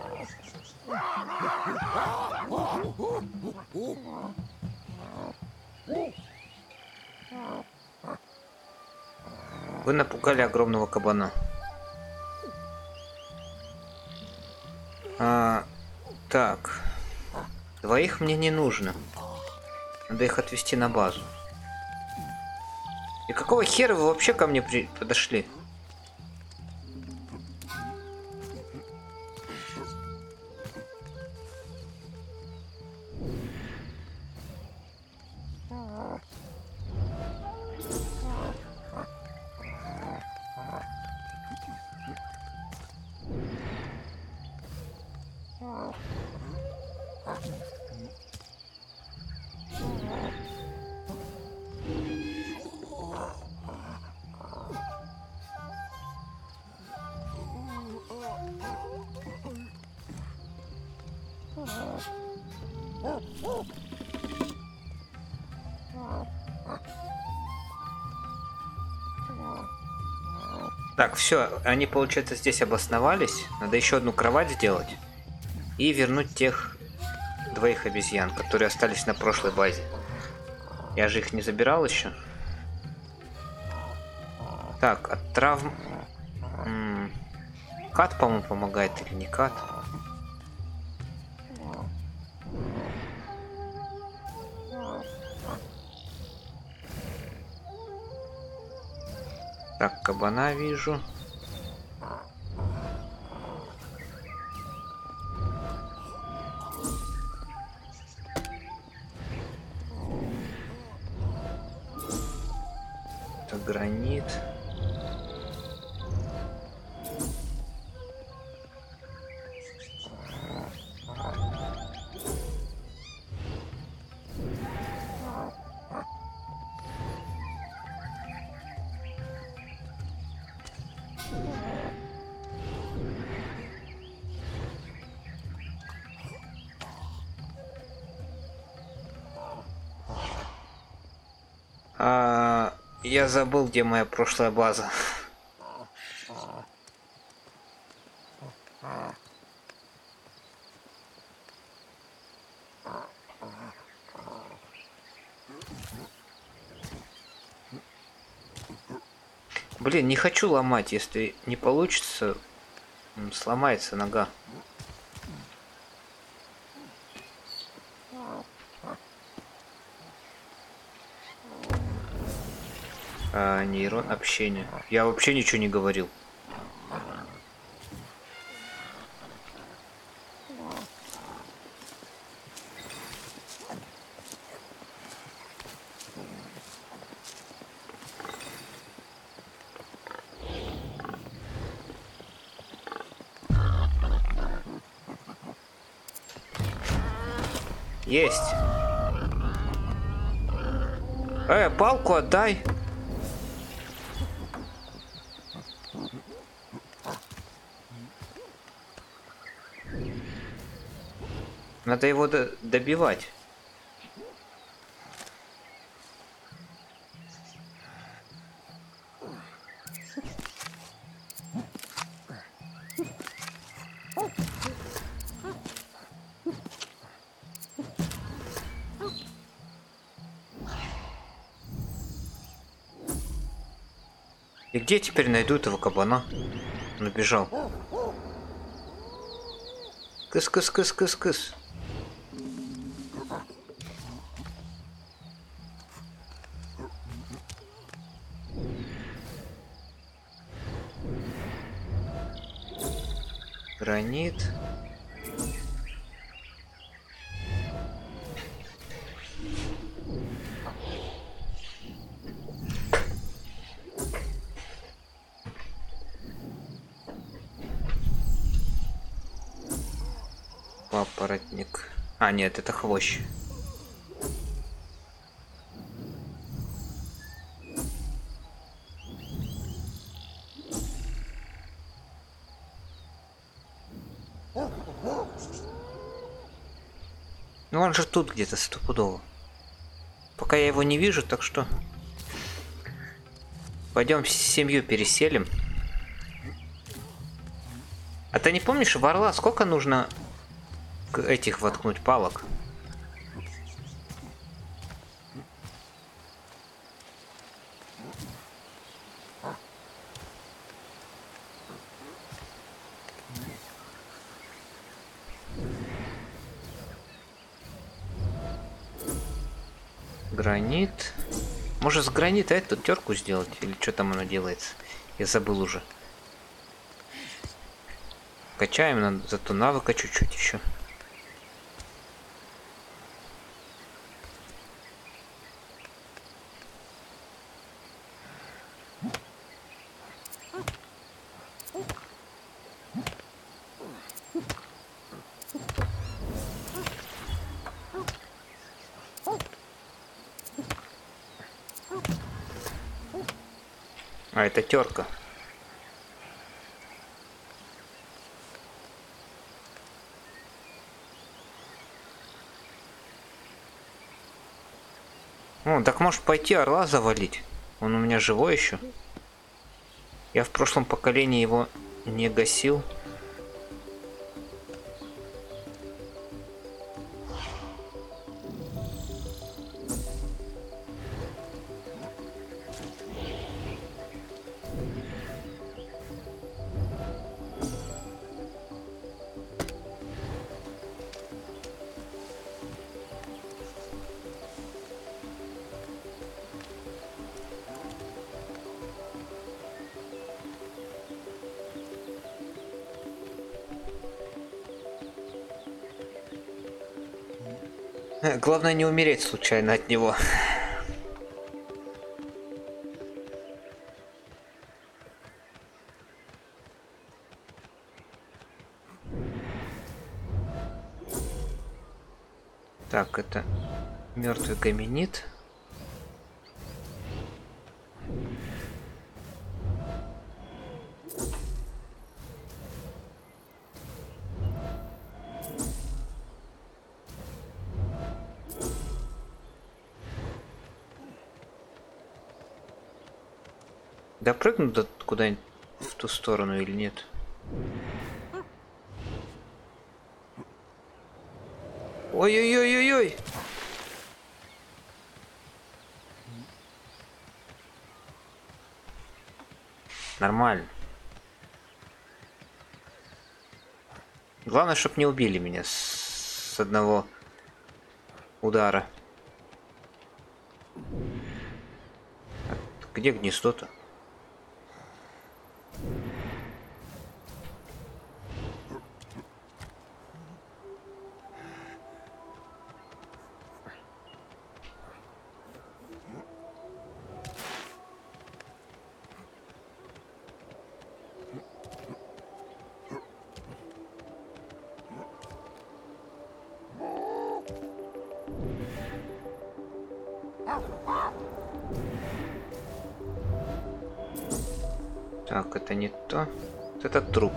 [SPEAKER 1] Вы напугали огромного кабана. А, так. Двоих мне не нужно. Надо их отвезти на базу. И какого хера вы вообще ко мне при... подошли? Так, все, они, получается, здесь обосновались. Надо еще одну кровать сделать. И вернуть тех двоих обезьян, которые остались на прошлой базе. Я же их не забирал еще. Так, от травм... М-м, кат, по-моему, помогает или не кат? Так, кабана вижу. Это гранит. А, я забыл, где моя прошлая база. Блин, не хочу ломать, если не получится, сломается нога. А, нейрон общения. Я вообще ничего не говорил. Есть. Э, палку отдай. Надо его до- добивать. И где теперь найду этого кабана? Он убежал. Кыс-кыс-кыс-кыс-кыс. Гранит. Папоротник. А, нет, это хвощ. Ну он же тут где-то стопудово. Пока я его не вижу, так что... Пойдем семью переселим. А ты не помнишь, в орла сколько нужно этих воткнуть палок? Гранит. Может, с гранита эту терку сделать? Или что там оно делается? Я забыл уже. Качаем, надо зато навыка чуть-чуть еще. А, это терка. О, так может пойти орла завалить? Он у меня живой еще. Я в прошлом поколении его не гасил. Главное не умереть случайно от него. Так, это мертвый гоминид. Допрыгну до куда-нибудь в ту сторону или нет? Ой-ой-ой-ой-ой! Нормально. Главное, чтобы не убили меня с одного удара. А где гнездо-то? Так, это не то. Это труп.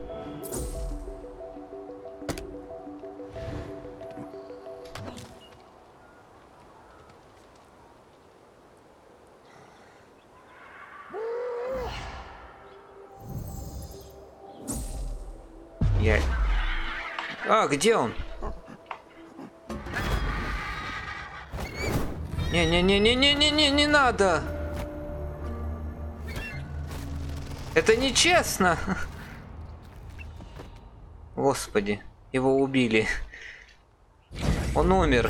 [SPEAKER 1] Я... А, где он? Не-не-не-не-не-не-не, не надо! Это нечестно! Господи, его убили. Он умер.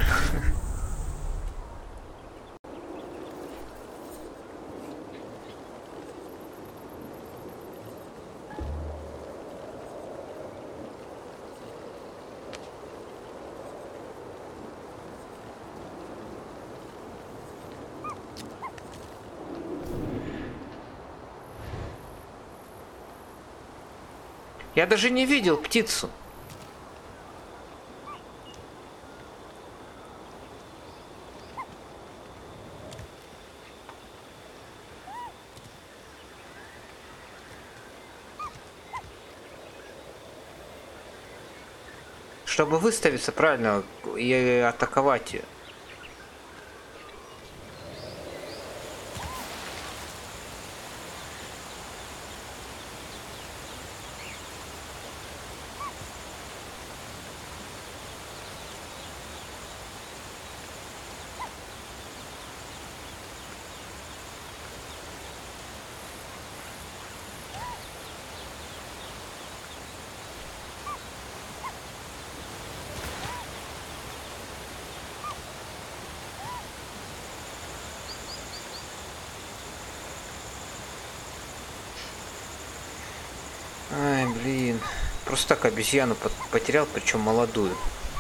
[SPEAKER 1] Я даже не видел птицу. Чтобы выставиться правильно и атаковать ее. Ай, блин. Просто так обезьяну потерял, причем молодую.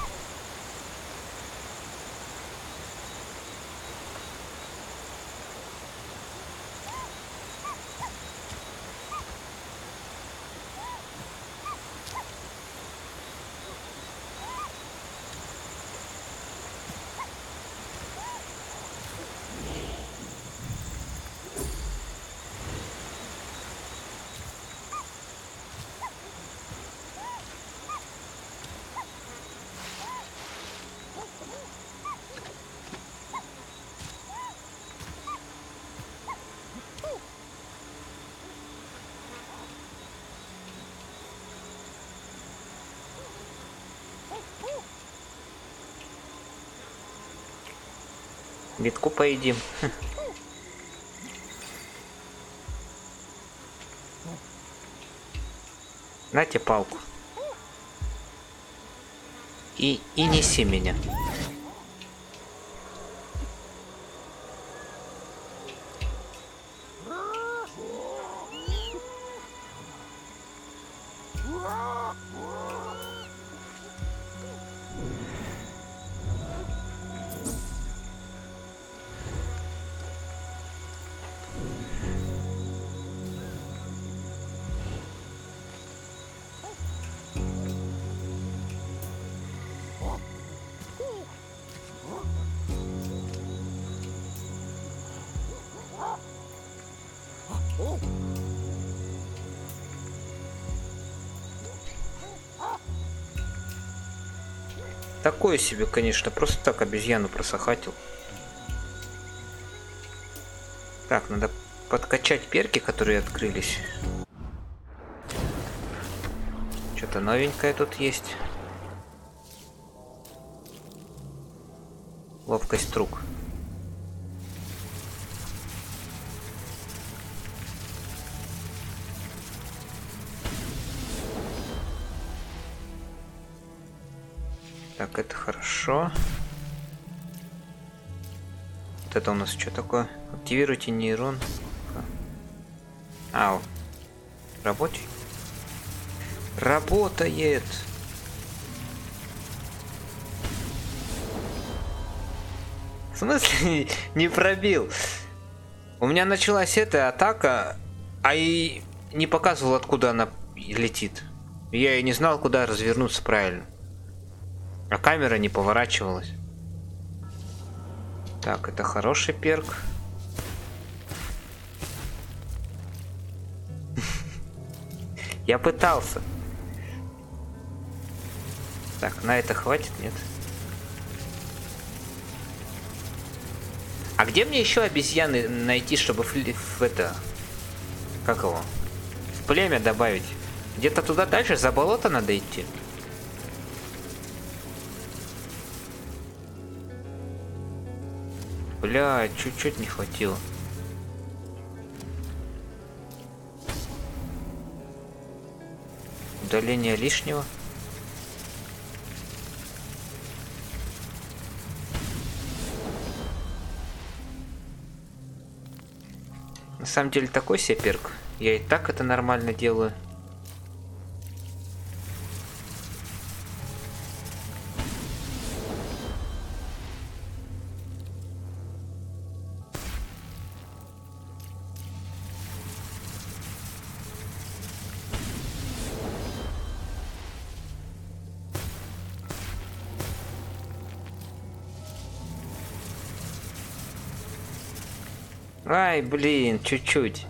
[SPEAKER 1] Ветку поедим. Нате палку. И, и неси меня. Такое себе, конечно, просто так обезьяну просохатил. Так, надо подкачать перки, которые открылись. Что-то новенькое тут есть. Ловкость рук. Так, это хорошо. Вот это у нас что такое? Активируйте нейрон. Ау. Рабочий? Работает! В смысле не пробил? У меня началась эта атака, а и не показывал, откуда она летит. Я и не знал, куда развернуться правильно. А камера не поворачивалась. Так, это хороший перк. Я пытался. Так, на это хватит, нет? А где мне еще обезьяны найти, чтобы в, в это... Как его? В племя добавить? Где-то туда дальше, за болото надо идти. Бля, чуть-чуть не хватило. Удаление лишнего. На самом деле такой себе перк. Я и так это нормально делаю. Ай, блин, чуть-чуть.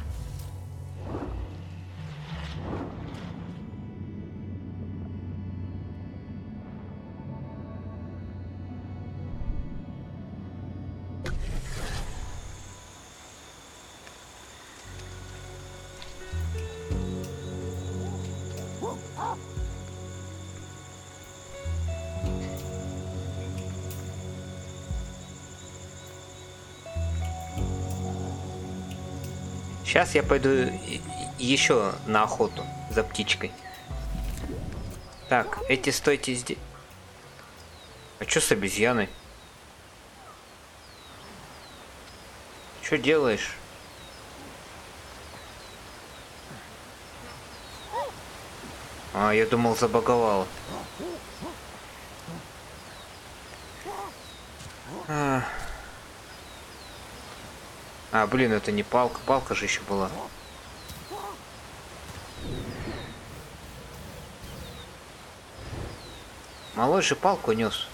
[SPEAKER 1] Сейчас я пойду еще на охоту за птичкой. Так, эти стойте здесь. А что с обезьяной? Что делаешь? А, я думал, забаговала. А, а, блин, это не палка. Палка же еще была. Малой же палку нес.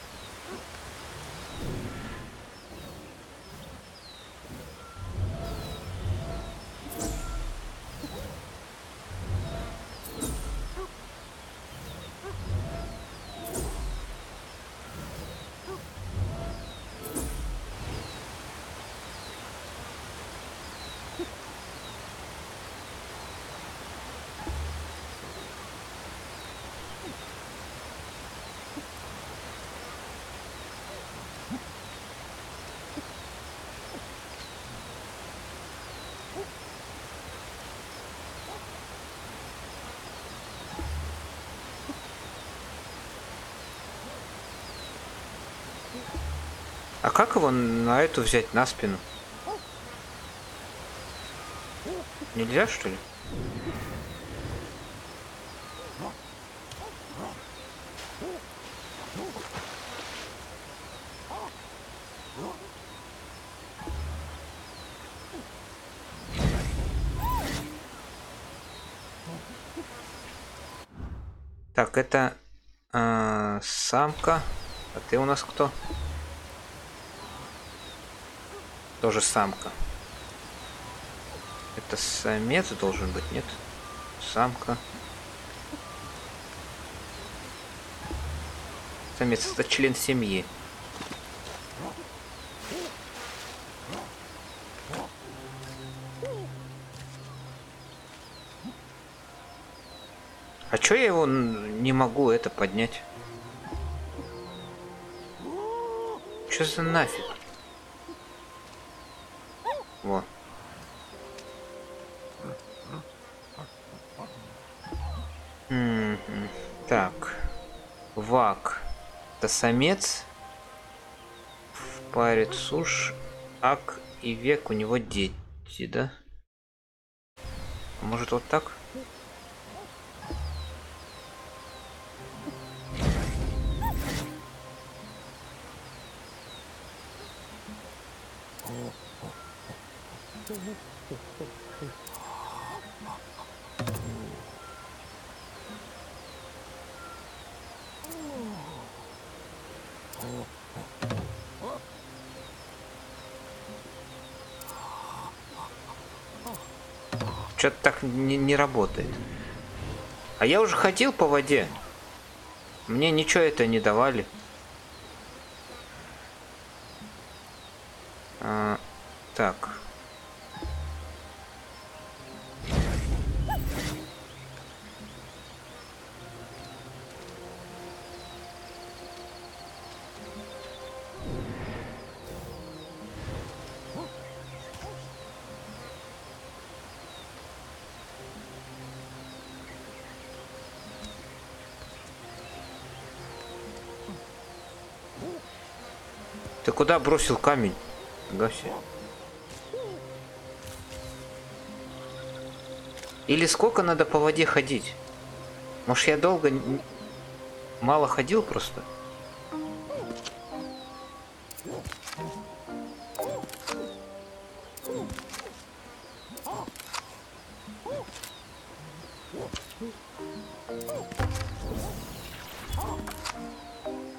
[SPEAKER 1] А как его на эту взять, на спину? Нельзя, что ли? Так, это э, самка. А ты у нас кто? Тоже самка. Это самец должен быть, нет? Самка. Самец — это член семьи. А чё я его не могу это поднять? Чё за нафиг? Во. М-м-м. Так. Вак. Это самец. В паре суш. Ак и век у него дети, да? А может вот так? Что-то так не, не работает. А я уже ходил по воде. Мне ничего это не давали. А, так. Ты куда бросил камень? Гаси. Или сколько надо по воде ходить? Может, я долго мало ходил просто?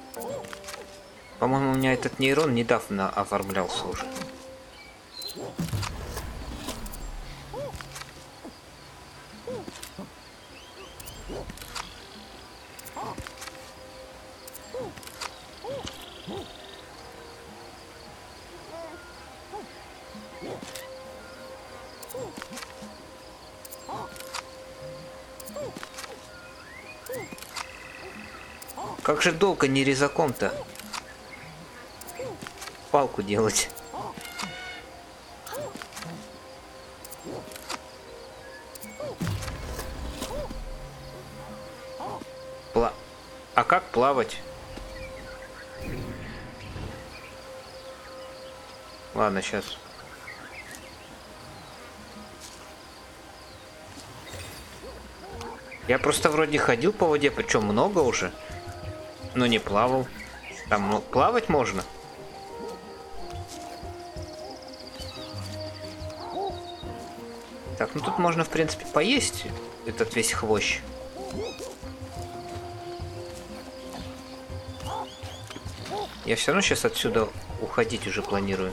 [SPEAKER 1] По-моему, у меня этот нейрон недавно оформлялся уже. Как же долго не резаком-то палку делать? Пла... А как плавать? Ладно, сейчас. Я просто вроде ходил по воде, причем много уже, но не плавал. Там ну, плавать можно. Так, ну тут можно, в принципе, поесть этот весь хвощ. Я все равно сейчас отсюда уходить уже планирую.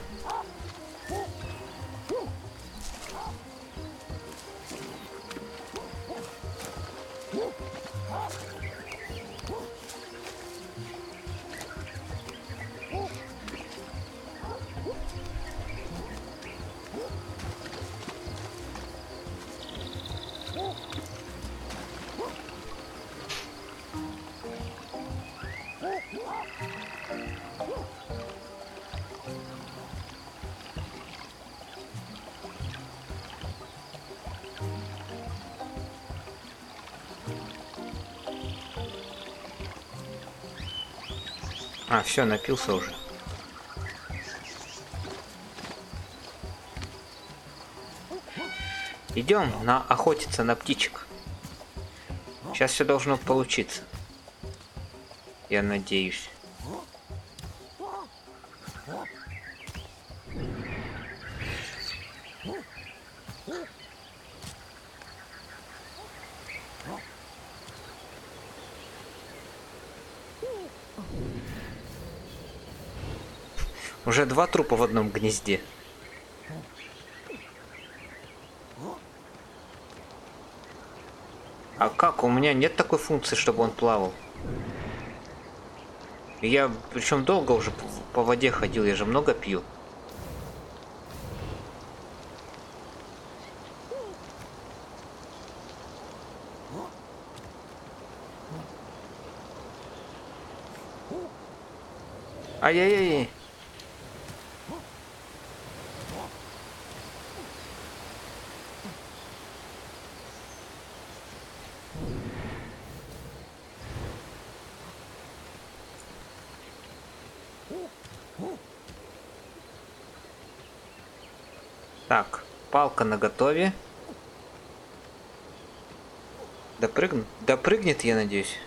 [SPEAKER 1] А, все, напился уже. Идем на охотиться на птичек. Сейчас все должно получиться. Я надеюсь. Уже два трупа в одном гнезде. А как? У меня нет такой функции, чтобы он плавал. Я причем долго уже по воде ходил, я же много пью. Ай-яй-яй. Так, палка наготове. Допрыгнет? Допрыгнет, я надеюсь.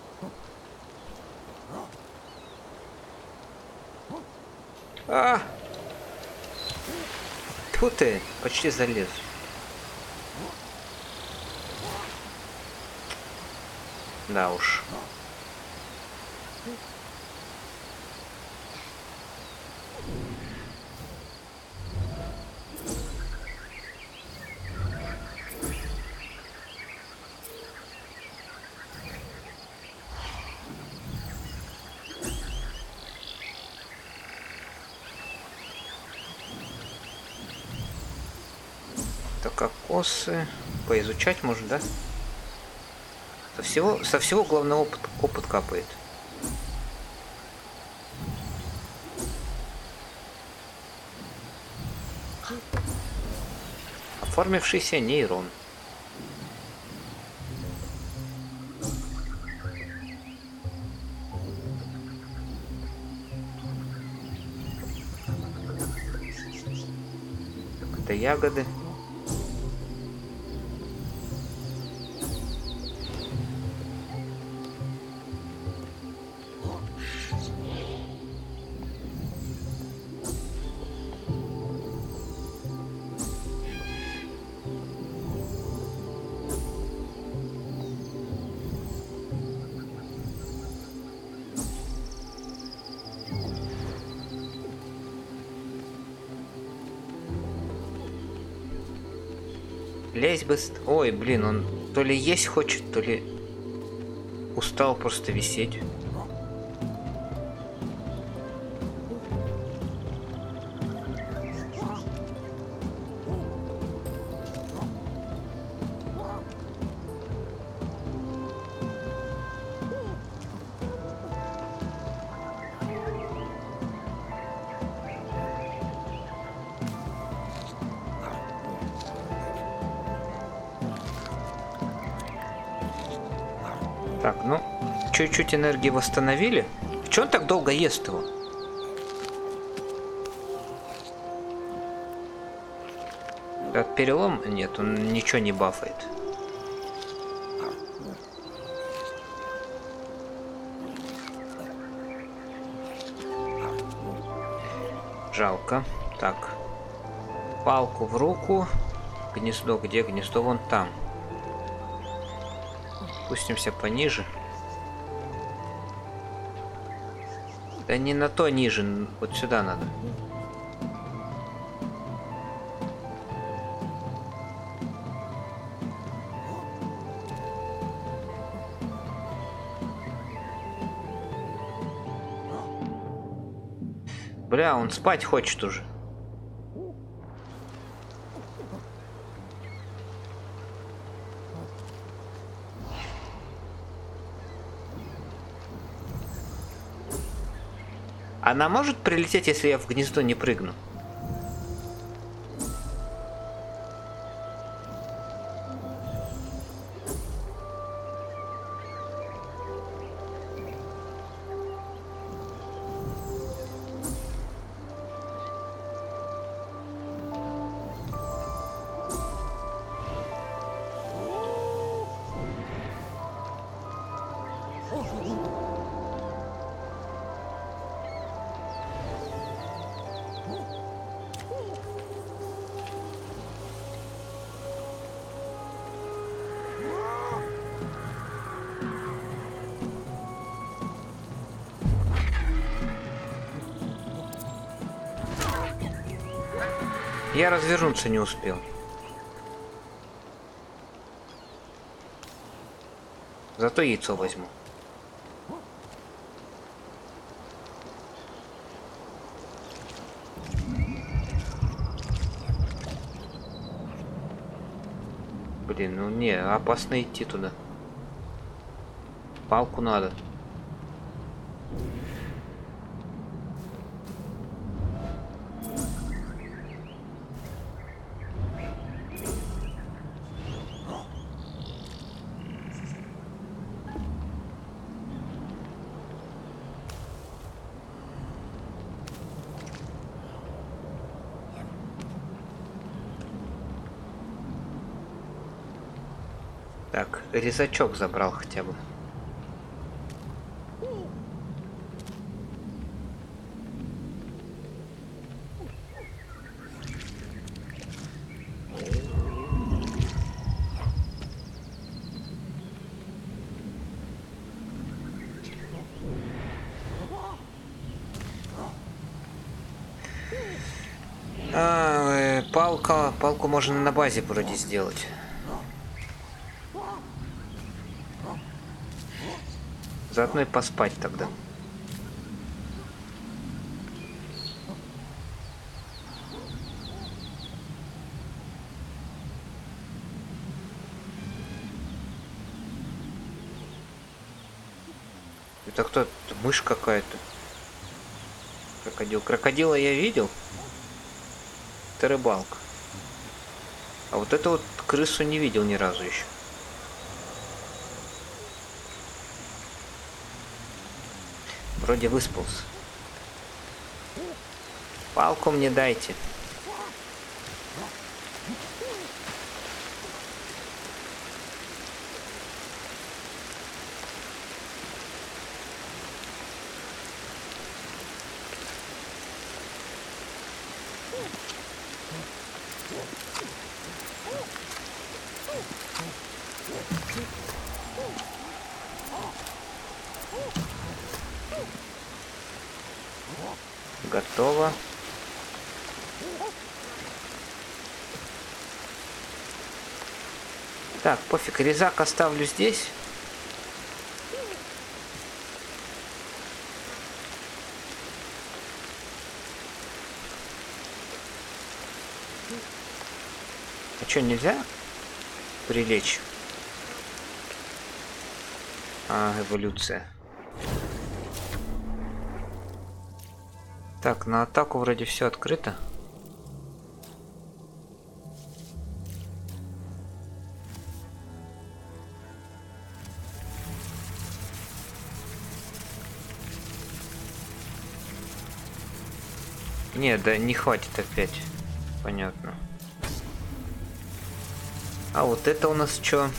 [SPEAKER 1] А! Тьфу ты, почти залез. Да уж. Так, кокосы. Поизучать может, да? Со всего, со всего главный опыт, опыт капает. Оформившийся нейрон. Это ягоды. Лезь быстро. Ой, блин, он то ли есть хочет, то ли устал просто висеть. Так, ну, чуть-чуть энергии восстановили. Чего он так долго ест его? От перелом? Нет, он ничего не бафает. Жалко. Так. Палку в руку. Гнездо. Где гнездо? Вон там. Спустимся пониже. Да не на то ниже. Вот сюда надо. Бля, он спать хочет уже. Она может прилететь, если я в гнездо не прыгну? Я развернуться не успел. Зато яйцо возьму. Блин, ну не, опасно идти туда. Палку надо. Так, резачок забрал хотя бы. А, э, палка, палку можно на базе вроде сделать. Заодно и поспать тогда. Это кто? Это мышь какая-то. Крокодил. Крокодила я видел. Это рыбалка. А вот эту вот крысу не видел ни разу еще. Вроде выспался. Палку мне дайте. Готово. Так, пофиг, резак оставлю здесь. А что, нельзя прилечь? А, эволюция. Так, на атаку вроде все открыто. Не, да не хватит опять. Понятно. А вот это у нас что?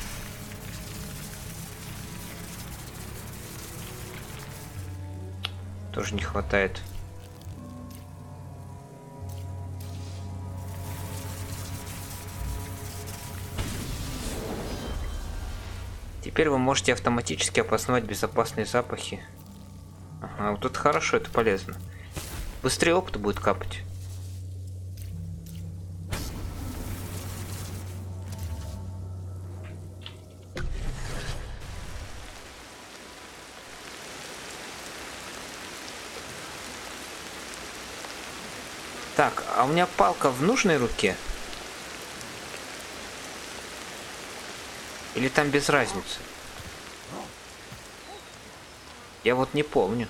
[SPEAKER 1] Тоже не хватает. Теперь вы можете автоматически опознавать безопасные запахи. Ага, вот это хорошо, это полезно. Быстрее опыта будет капать. Так, а у меня палка в нужной руке? Или там без разницы? Я вот не помню.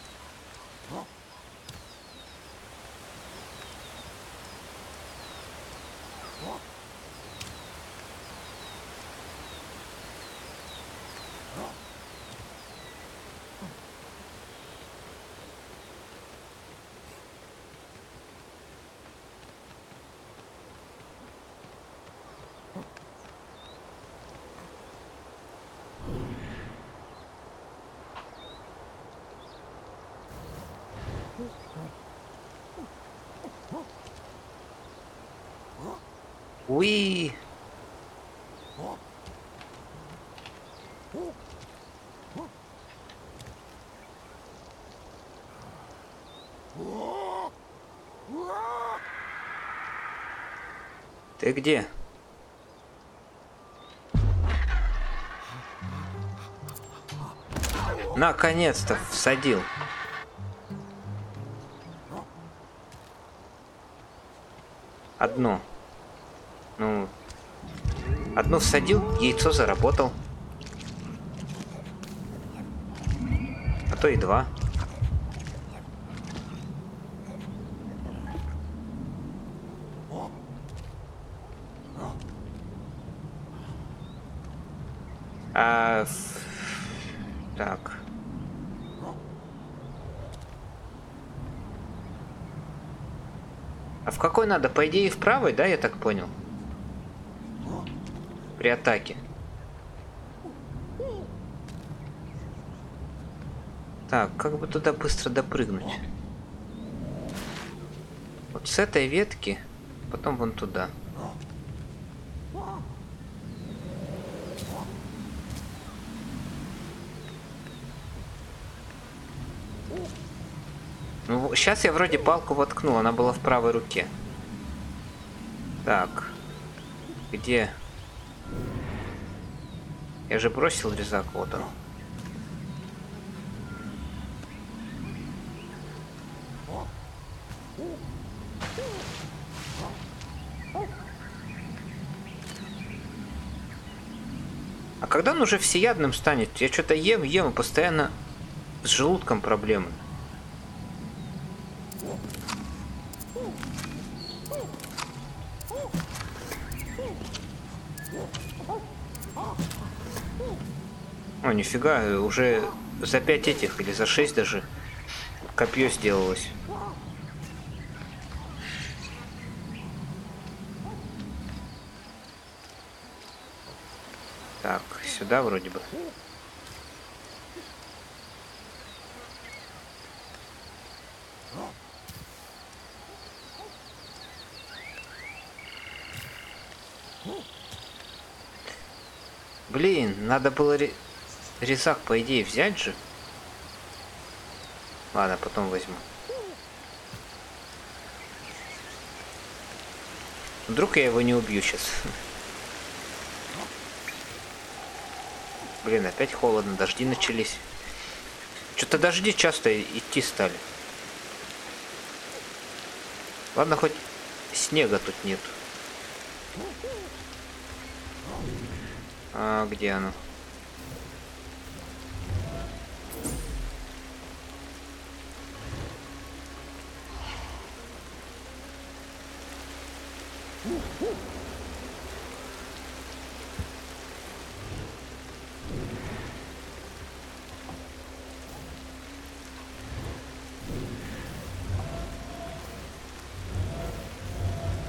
[SPEAKER 1] Уи! Ты где? Наконец-то всадил. Одно. Ну, одно всадил, яйцо заработал. А то и два. А... Так. А в какой надо? По идее, в правой, да, я так понял? При атаке. Так, как бы туда быстро допрыгнуть? Вот с этой ветки, потом вон туда. Ну, сейчас я вроде палку воткнул, она была в правой руке. Так. Где? Я же бросил резак, вот он. А когда он уже всеядным станет? Я что-то ем, ем, и постоянно с желудком проблемы. О, нифига, уже за пять этих, или за шесть даже, копье сделалось. Так, сюда вроде бы. Блин, надо было ре... резак, по идее, взять же. Ладно, потом возьму. Вдруг я его не убью сейчас. Блин, опять холодно, дожди начались. Что-то дожди часто идти стали. Ладно, хоть снега тут нет. А где оно?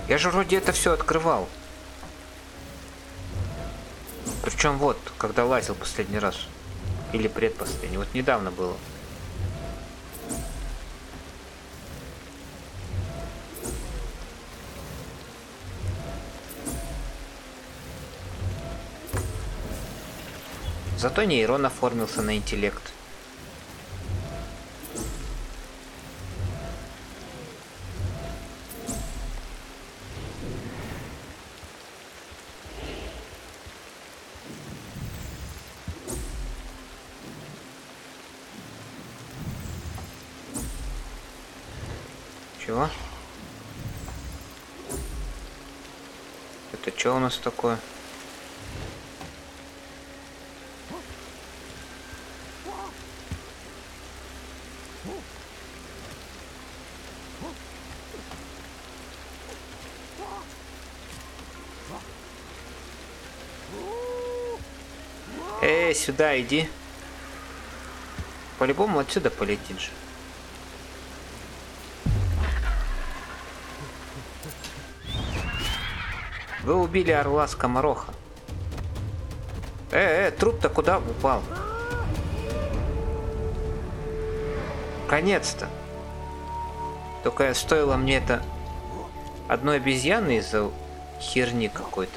[SPEAKER 1] Я же вроде это все открывал. Причем вот, когда лазил последний раз. Или предпоследний. Вот недавно было. Зато нейрон оформился на интеллект. Чего? Это что у нас такое? Эй, сюда иди. По-любому отсюда полетит же. Вы убили орла скомороха. Э, э, труп-то куда упал? Конец-то. Только стоило мне это одной обезьяны из-за херни какой-то.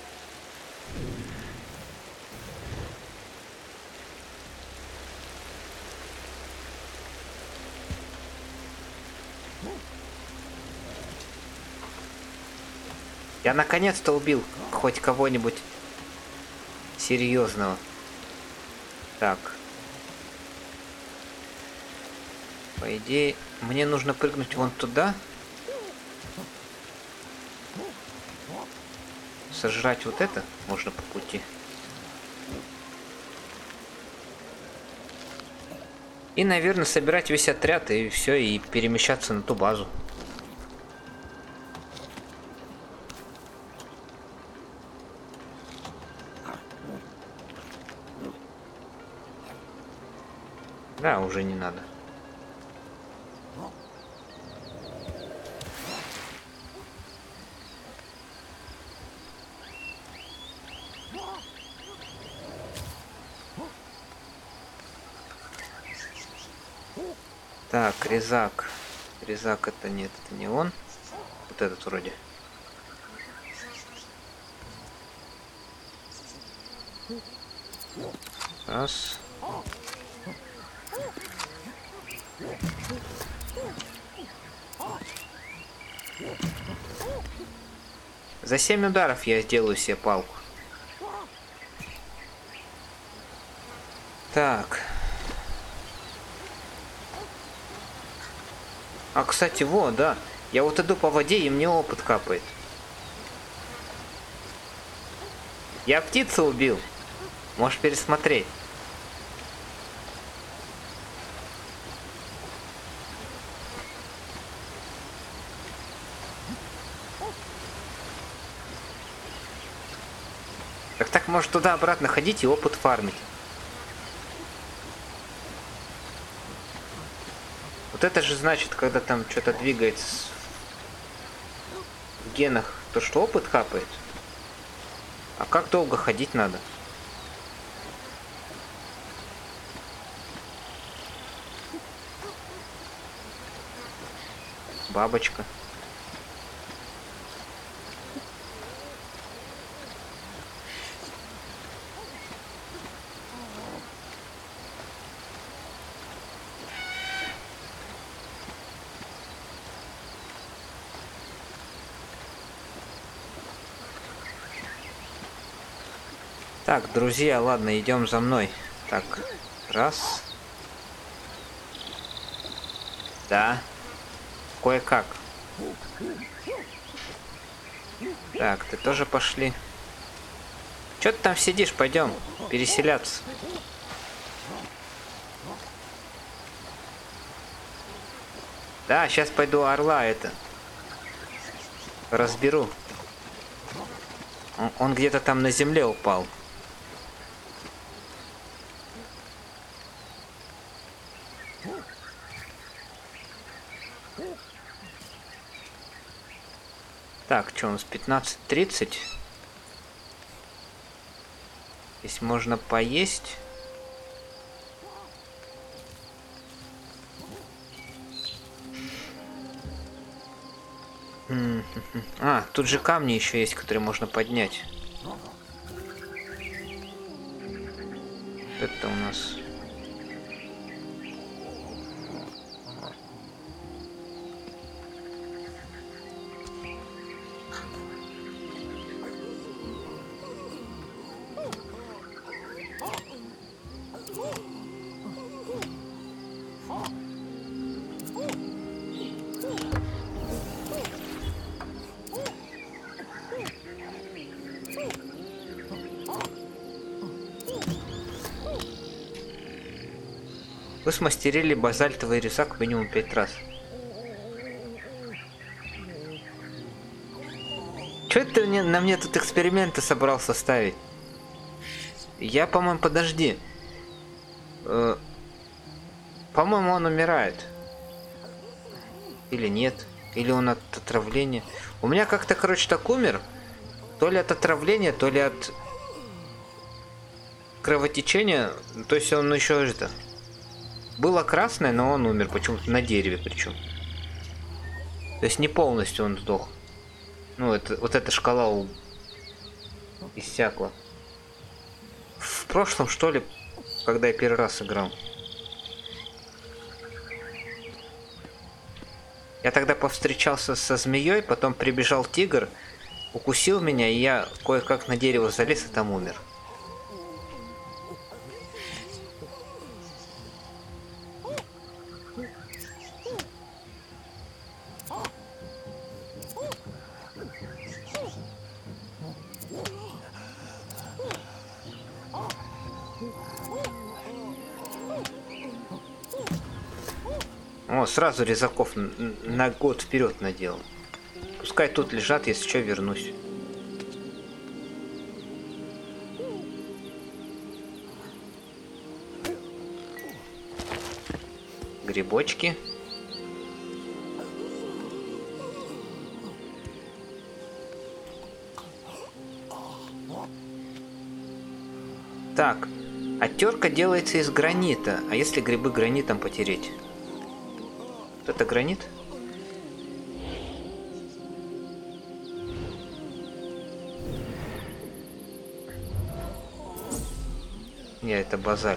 [SPEAKER 1] Я наконец-то убил хоть кого-нибудь серьезного. Так. По идее, мне нужно прыгнуть вон туда. Сожрать вот это можно по пути. И, наверное, собирать весь отряд и все, и перемещаться на ту базу. Да, уже не надо. Так, резак. Резак это нет, это не он. Вот этот вроде. Раз. За семь ударов я сделаю себе палку. Так. А, кстати, вот, да. Я вот иду по воде, и мне опыт капает. Я птицу убил. Можешь пересмотреть. Так так, может туда-обратно ходить и опыт фармить. Вот это же значит, когда там что-то двигается в генах, то что опыт капает. А как долго ходить надо? Бабочка. Так, друзья, ладно, идем за мной. Так, раз. Да. Кое-как. Так, ты тоже пошли. Че ты там сидишь? Пойдем переселяться. Да, сейчас пойду орла это разберу. Он, он где-то там на земле упал. Так, что у нас пятнадцать тридцать. Здесь можно поесть. А, тут же камни еще есть, которые можно поднять. Это у нас... Вы смастерили базальтовый резак минимум пять раз. Чё ты мне, на мне тут эксперименты собрался ставить? Я, по-моему, подожди. Э, по-моему, он умирает. Или нет? Или он от отравления? У меня как-то, короче, так умер. То ли от отравления, то ли от кровотечения. То есть он еще это... Было красное, но он умер почему-то на дереве причем. То есть не полностью он сдох. Ну, это, вот эта шкала у... иссякла. В прошлом, что ли, когда я первый раз играл. Я тогда повстречался со змеей, потом прибежал тигр, укусил меня, и я кое-как на дерево залез и там умер. О, сразу резаков на год вперед надел. Пускай тут лежат, если что, вернусь. Грибочки. Так, а терка делается из гранита. А если грибы гранитом потереть? Это гранит? Не, это базальт.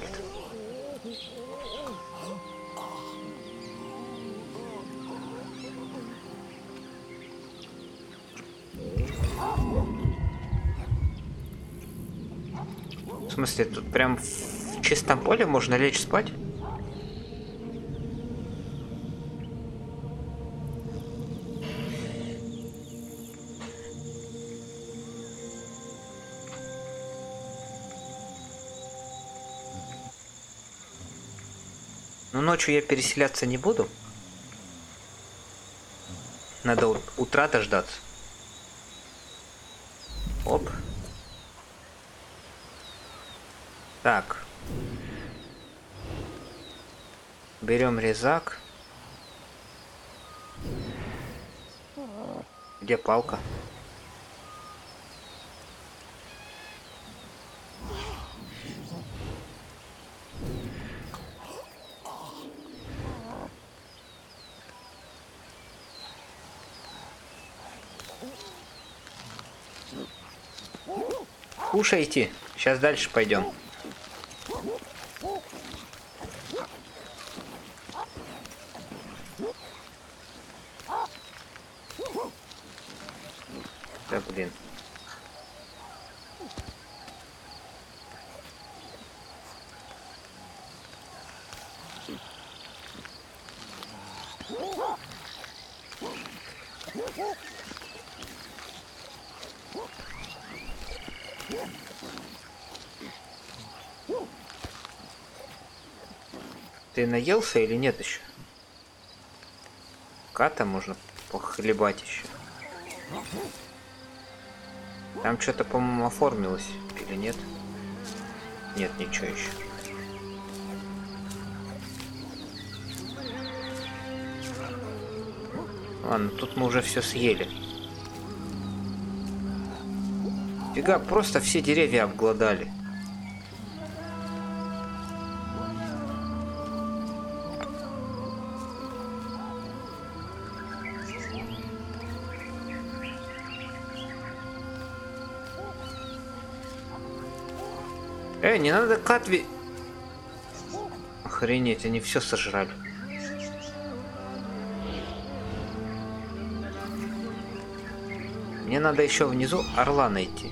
[SPEAKER 1] В смысле, тут прям в чистом поле можно лечь спать? Но ночью я переселяться не буду. Надо утра дождаться. Оп. Так. Берем резак. Где палка? Кушайте. Сейчас дальше пойдем. Да блин. Ты наелся или нет еще? Ката можно похлебать еще. Там что-то, по-моему, оформилось или нет? Нет, ничего еще. Ладно, тут мы уже все съели. Фига, просто все деревья обглодали. Эй, не надо Катви... Охренеть, они все сожрали. Мне надо еще внизу орла найти.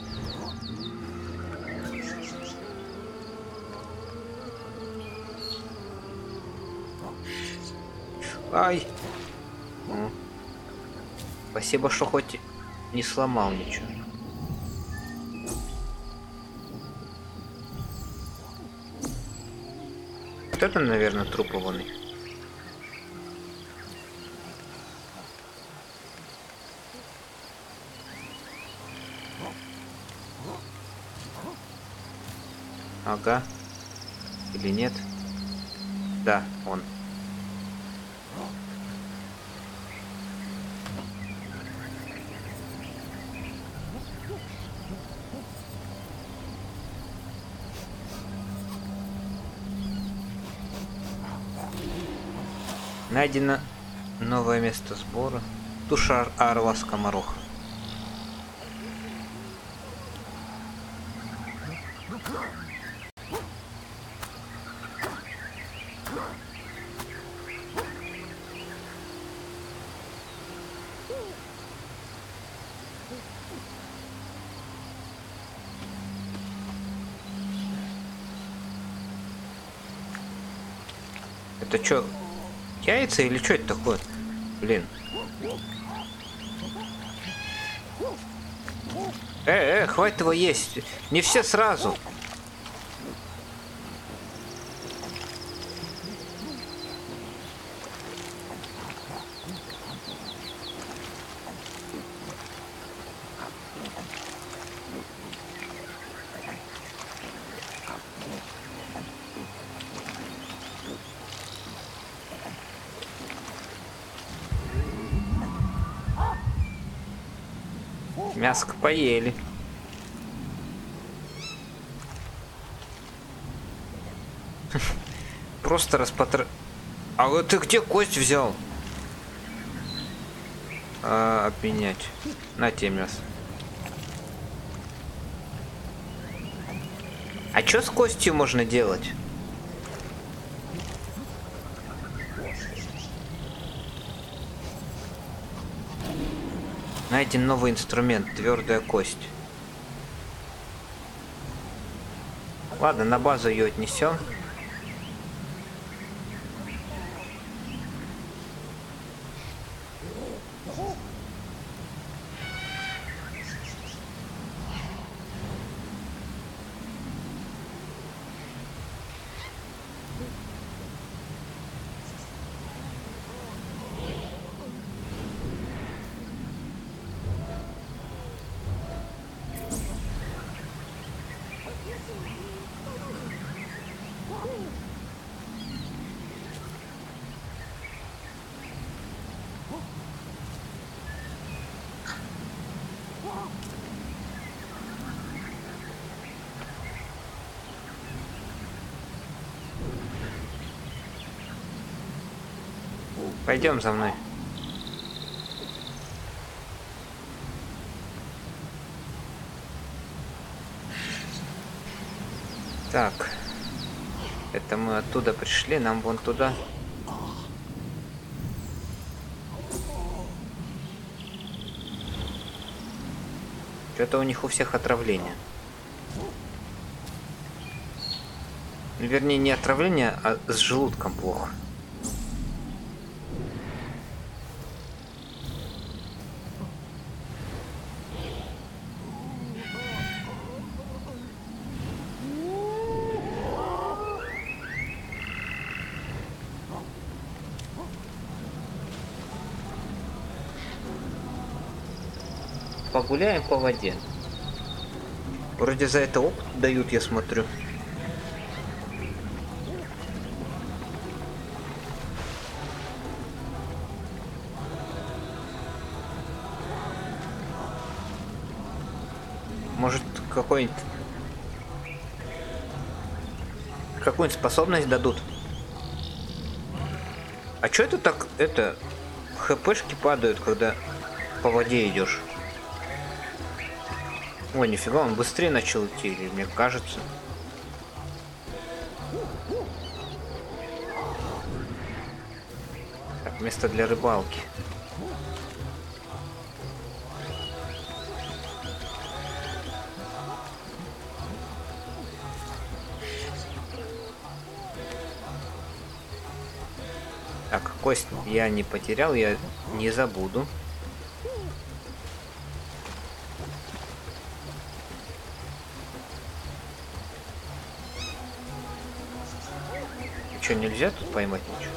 [SPEAKER 1] Ай! О. Спасибо, что хоть не сломал ничего. Вот это, наверное, трупованный. Ага. Или нет? Да, он. Найдено новое место сбора. Туша орла скомороха. Это что? Яйца или что это такое? Блин. Э, э, хватит его есть. Не все сразу. Мяско поели. Просто распотр... А вот ты где кость взял? А, обменять. На тебе мясо. А что с костью можно делать? Найден новый инструмент, твердая кость. Ладно, на базу ее отнесем. Пойдем за мной. Так. Это мы оттуда пришли, нам вон туда. Что-то у них у всех отравление. Вернее, не отравление, а с желудком плохо. Погуляем по воде. Вроде за это опыт дают, я смотрю. какой-нибудь... Какую-нибудь способность дадут. А чё это так, это... ХПшки падают, когда по воде идешь? Ой, нифига, он быстрее начал идти, или мне кажется. Так, место для рыбалки. Так, кость я не потерял, я не забуду. Что, нельзя тут поймать ничего?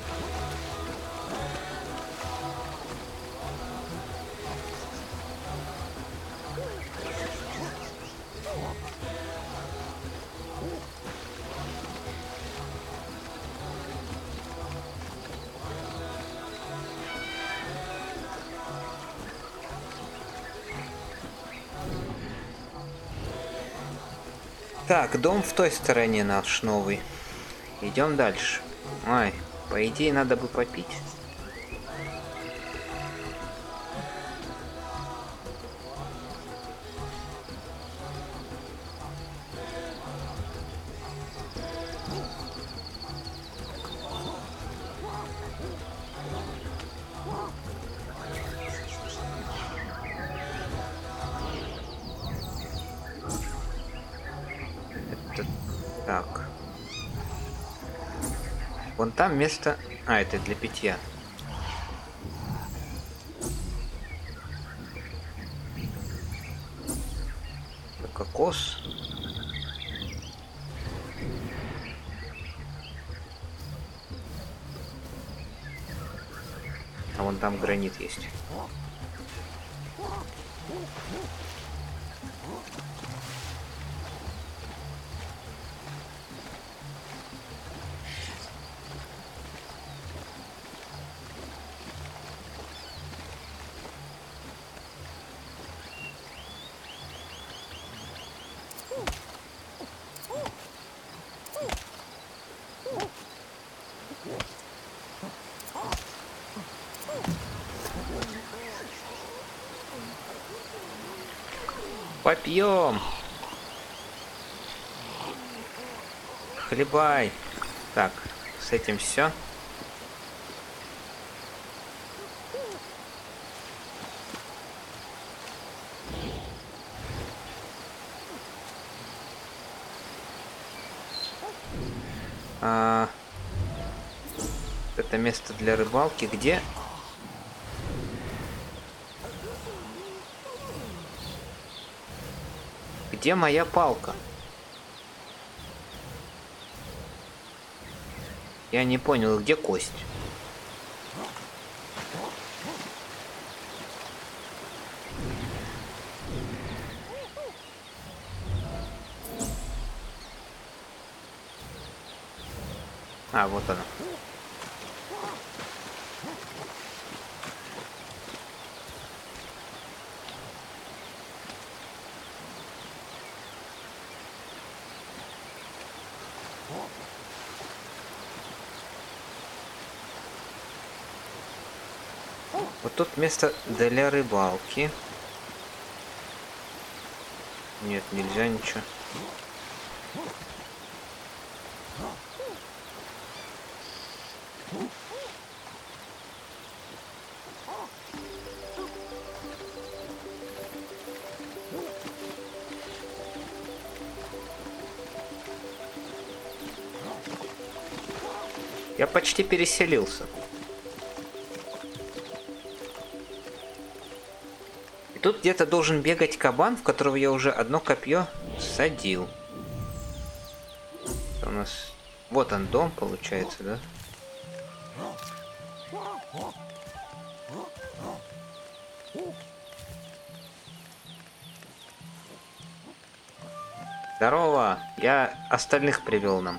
[SPEAKER 1] Так, дом в той стороне наш новый. Идем дальше. Ой, по идее надо бы попить. Это так. Вон там место... А, это для питья. Это кокос. А вон там гранит есть. Попьем. Хлебай. Так, с этим все. А, это место для рыбалки. Где? Где моя палка? Я не понял, где кость? А, вот она. Вот тут место для рыбалки. Нет, нельзя ничего. Я почти переселился. И тут где-то должен бегать кабан, в которого я уже одно копье садил. Это у нас... Вот он, дом, получается, да? Здорово! Я остальных привел нам.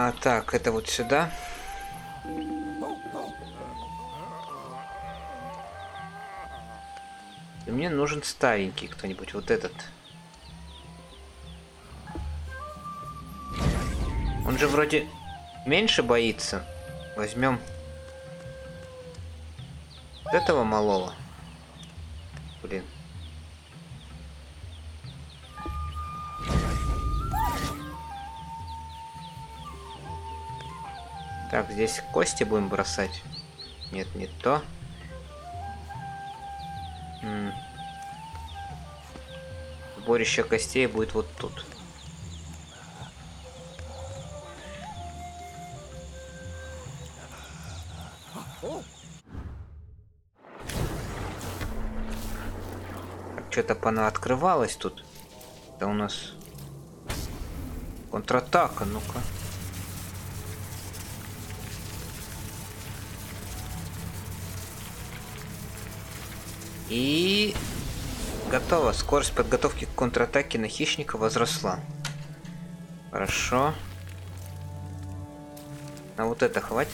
[SPEAKER 1] А, так, это вот сюда. И мне нужен старенький кто-нибудь, вот этот. Он же вроде меньше боится. Возьмем вот этого малого. Блин. Так, здесь кости будем бросать. Нет, не то. М. Сборище костей будет вот тут. Что-то она открывалась тут. Это у нас контратака, ну-ка. И готово. Скорость подготовки к контратаке на хищника возросла. Хорошо. А вот это хватит?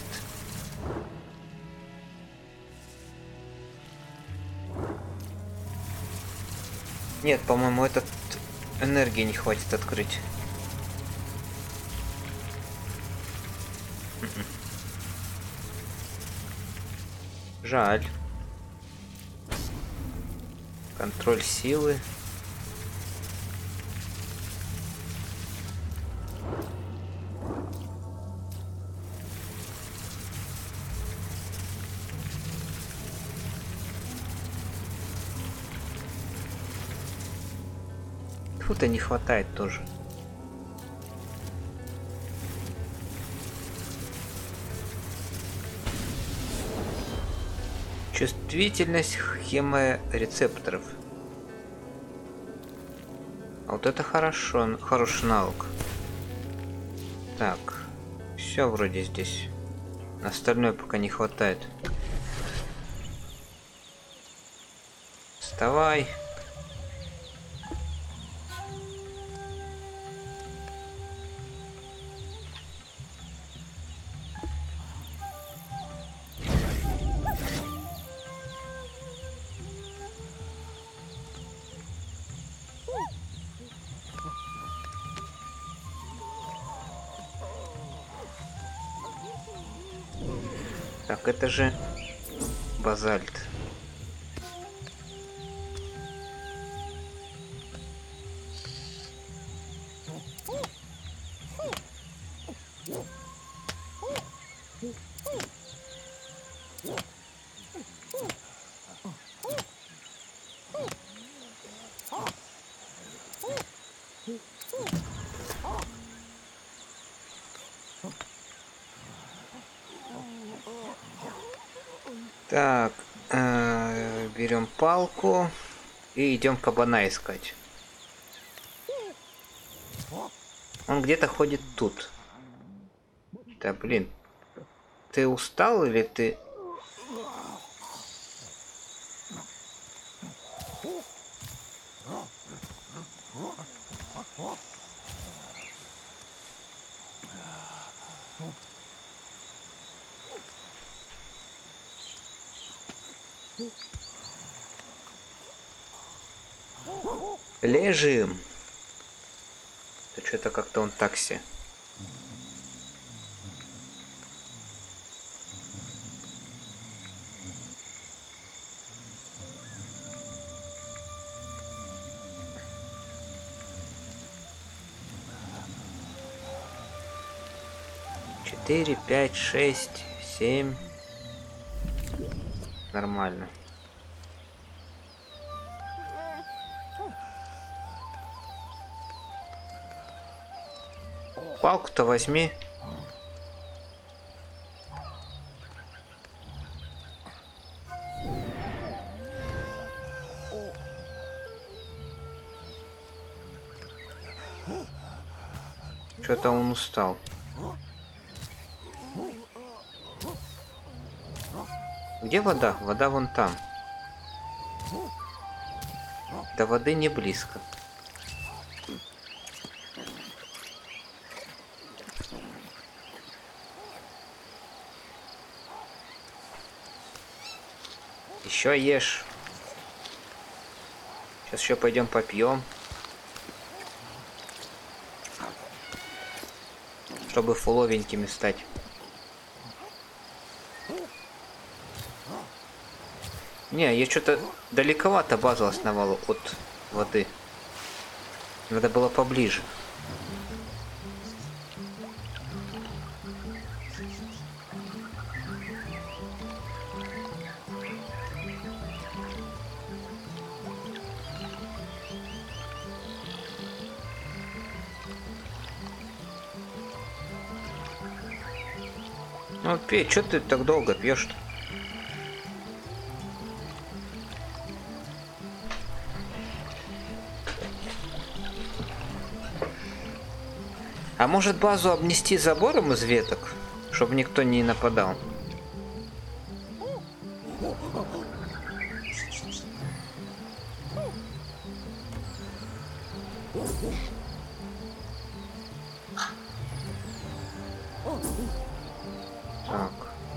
[SPEAKER 1] Нет, по-моему, этот энергии не хватит открыть. Жаль. Контроль силы. Тут-то не хватает тоже. Чувствительность хеморецепторов. А вот это хорошо, хороший навык. Так, все вроде здесь. Остальное пока не хватает. Вставай. Так, это же базальт. Так, э, берем палку и идем кабана искать. Он где-то ходит тут. Да блин, ты устал или ты... Лежим. Да что-то как-то он такси. Четыре, пять, шесть, семь. Нормально. Палку-то возьми. Что-то он устал. Где вода? Вода вон там. До воды не близко. Еще ешь. Сейчас еще пойдем попьем. Чтобы фуловенькими стать. Не, я что-то далековато базу основала от воды. Надо было поближе. Ну, пей, что ты так долго пьешь-то? А может базу обнести забором из веток, чтобы никто не нападал? Так.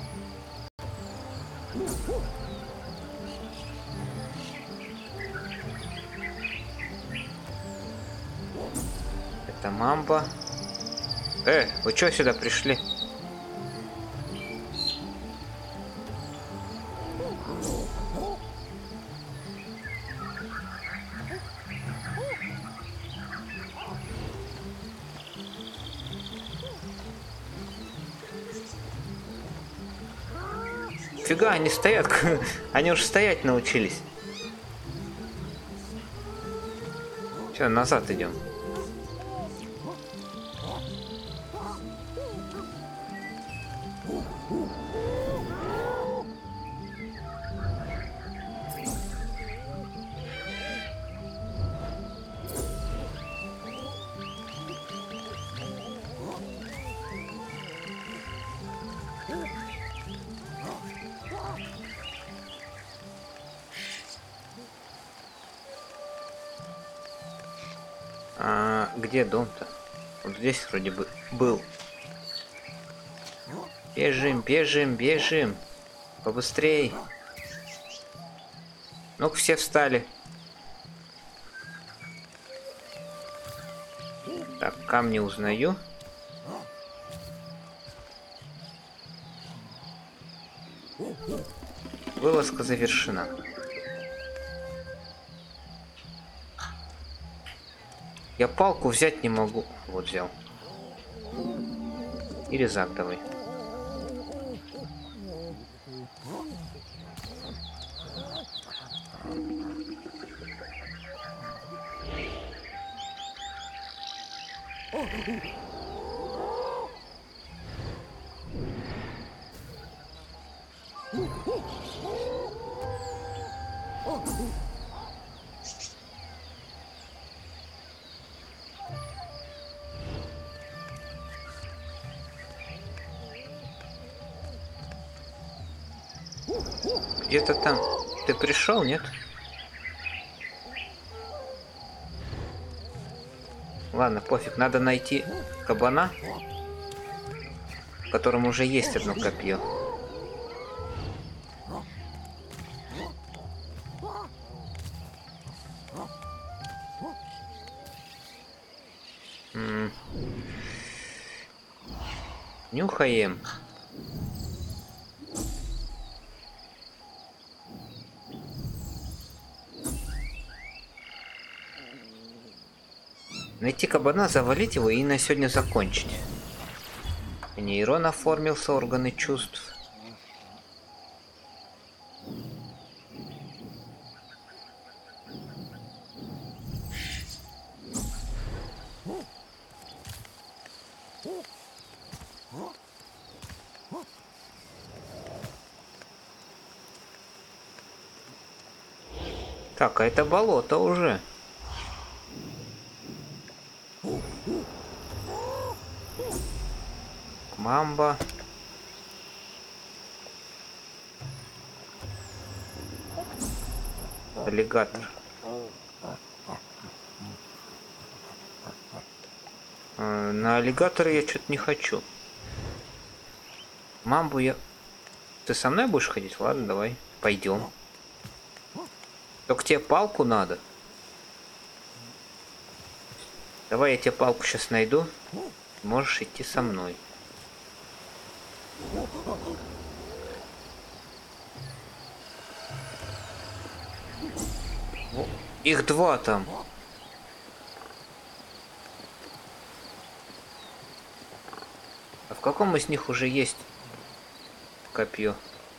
[SPEAKER 1] Это мамба. Э, вы чё сюда пришли? Фига, они стоят, они уже стоять научились. Все, назад идем. А где дом-то? Вот здесь вроде бы был. Бежим, бежим, бежим. Побыстрей. Ну-ка, все встали. Так, камни узнаю. Вылазка завершена. Я палку взять не могу. Вот взял. И резак давай. Где-то там. Ты пришел, нет? Ладно, пофиг. Надо найти кабана, в котором уже есть одно копье. М-м. Нюхаем. Найти кабана, завалить его и на сегодня закончить. Нейрон оформился, органы чувств. Так, а это болото уже. Мамба. Аллигатор. А, на аллигатора я что-то не хочу. Мамбу я... Ты со мной будешь ходить? Ладно, давай. Пойдем. Только тебе палку надо. Давай я тебе палку сейчас найду. Можешь идти со мной. Их два там. А в каком из них уже есть копье?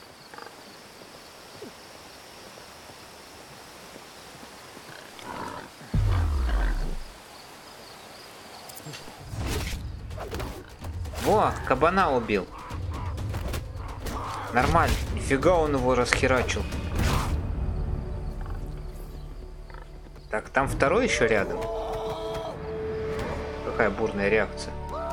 [SPEAKER 1] Во, кабана убил. Нормально. Нифига он его расхерачил. Так, там второй еще рядом. Какая бурная реакция.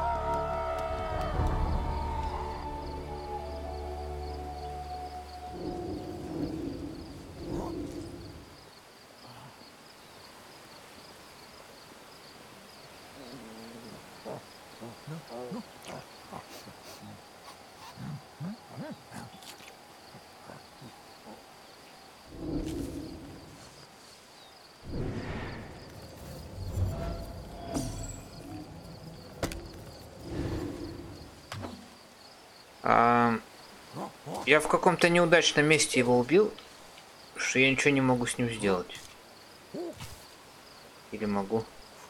[SPEAKER 1] А, я в каком-то неудачном месте его убил, что я ничего не могу с ним сделать. Или могу?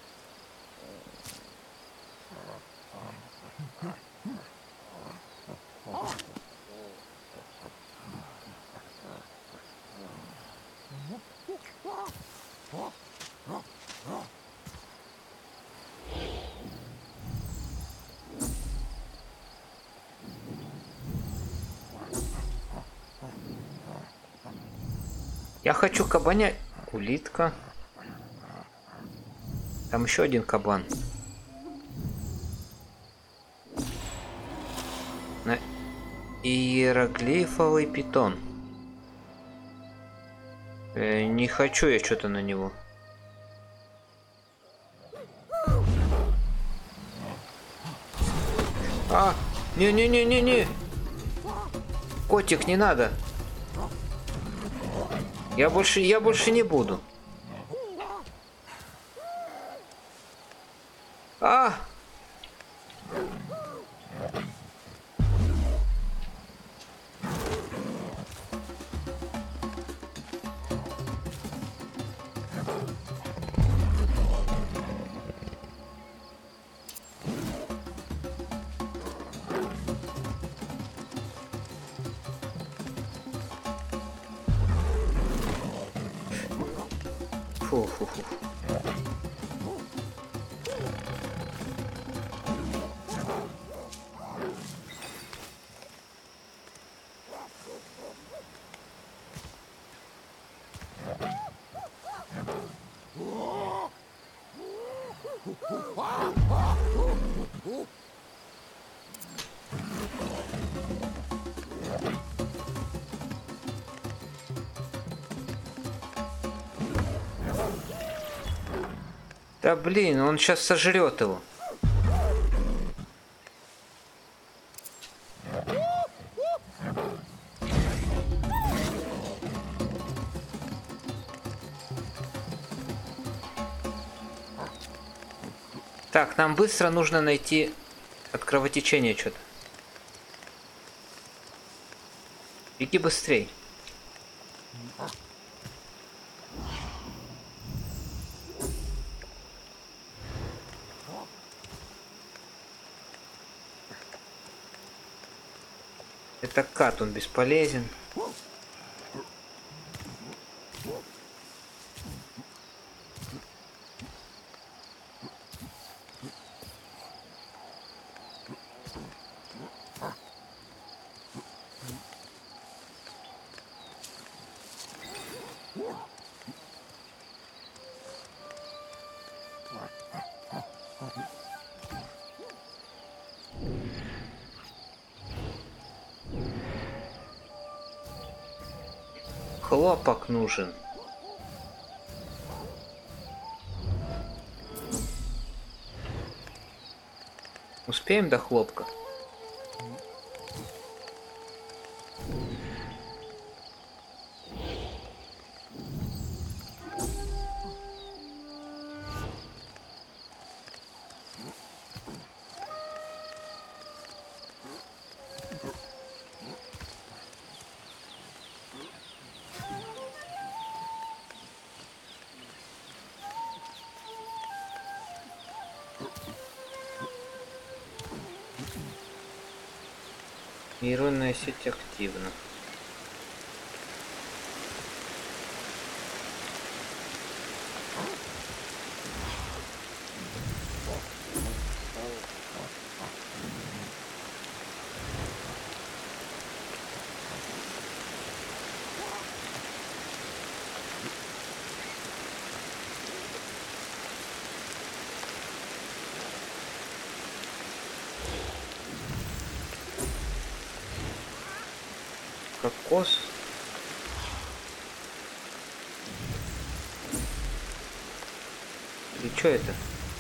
[SPEAKER 1] Я хочу кабаня... Улитка. Там еще один кабан. На... Иероглифовый питон. Э, не хочу я что-то на него. А! Не-не-не-не-не! Котик, не надо! Я больше, я больше не буду. А! Фу-фу-фу. Да блин, он сейчас сожрет его. Так, нам быстро нужно найти от кровотечения что-то. Беги быстрей. Это кат, он бесполезен. Хлопок нужен. Успеем до хлопка? Нейронная сеть активна. Кокос. И что это?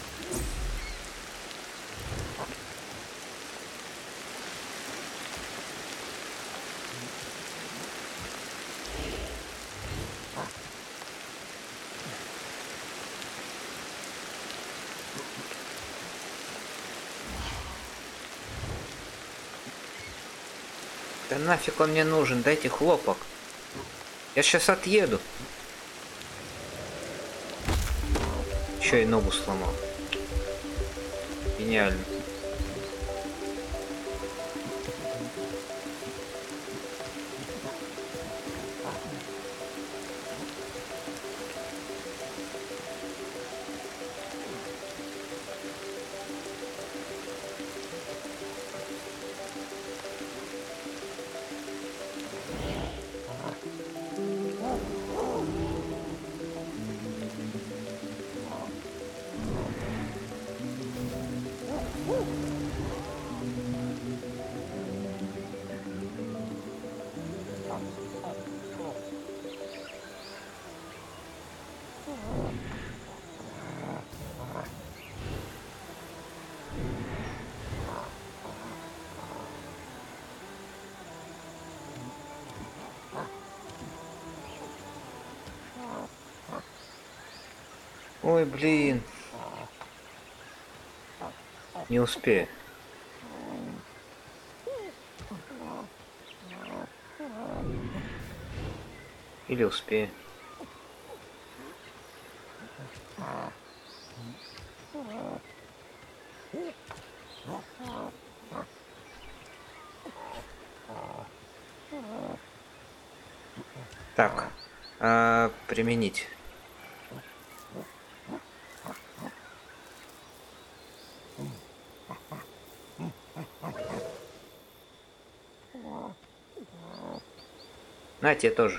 [SPEAKER 1] Да нафиг он мне нужен, дайте хлопок. Я сейчас отъеду. Еще и ногу сломал. Гениально. Ой, блин. Не успею. Или успею. Так, а, применить. На тебе тоже.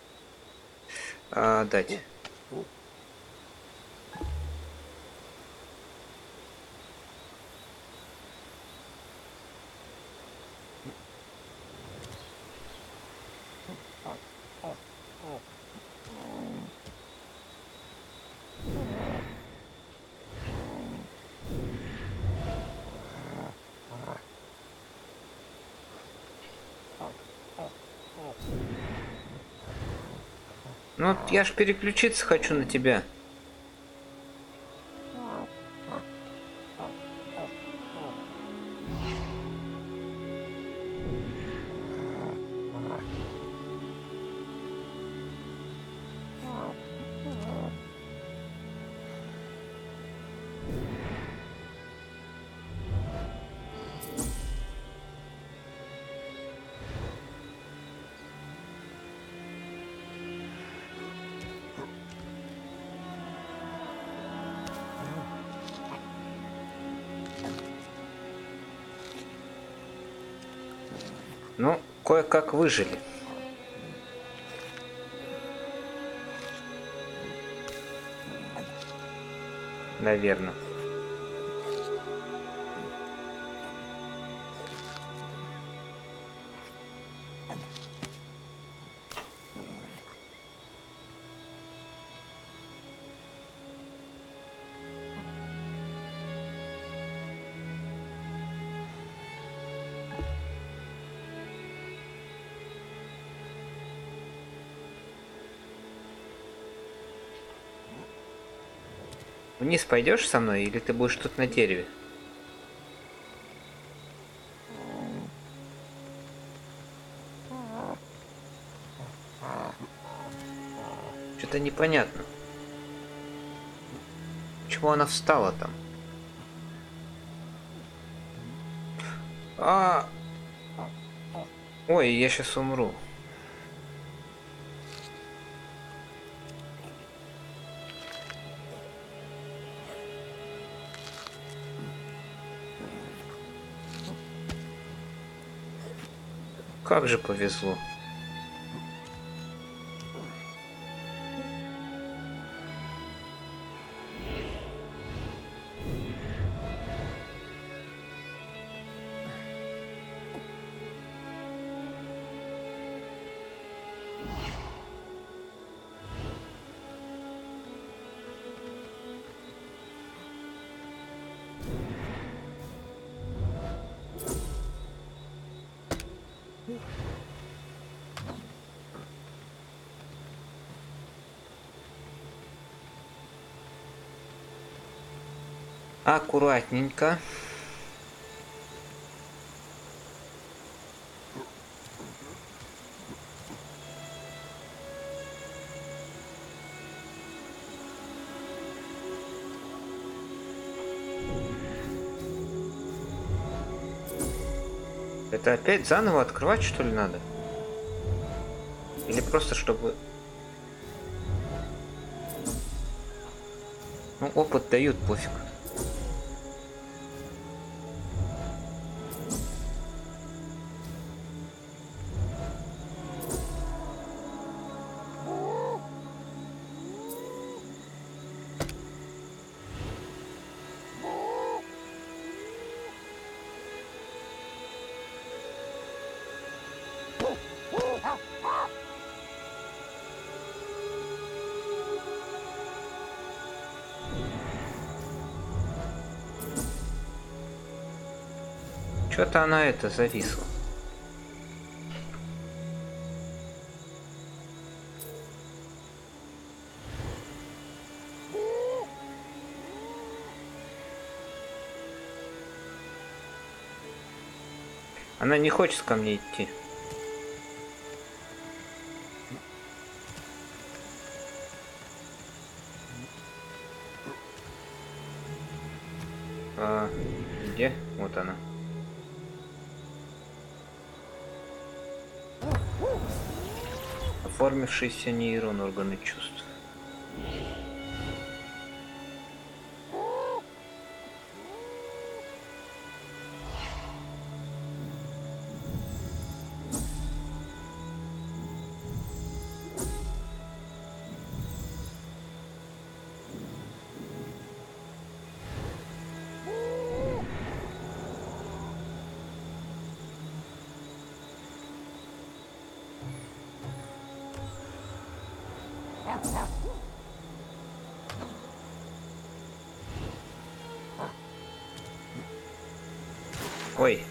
[SPEAKER 1] А, дать. Ну, я ж переключиться хочу на тебя. Ну, кое-как выжили. Наверное. Вниз пойдешь со мной, или ты будешь тут на дереве? Что-то непонятно. Почему она встала там? А, Ой, я сейчас умру. Как же повезло. Аккуратненько. Это опять заново открывать, что ли, надо? Или просто чтобы... Ну, опыт дают, пофиг. Что-то она это зависла. Она не хочет ко мне идти. А, где? Вот она. Оформившийся нейрон, органы чувств. Ой.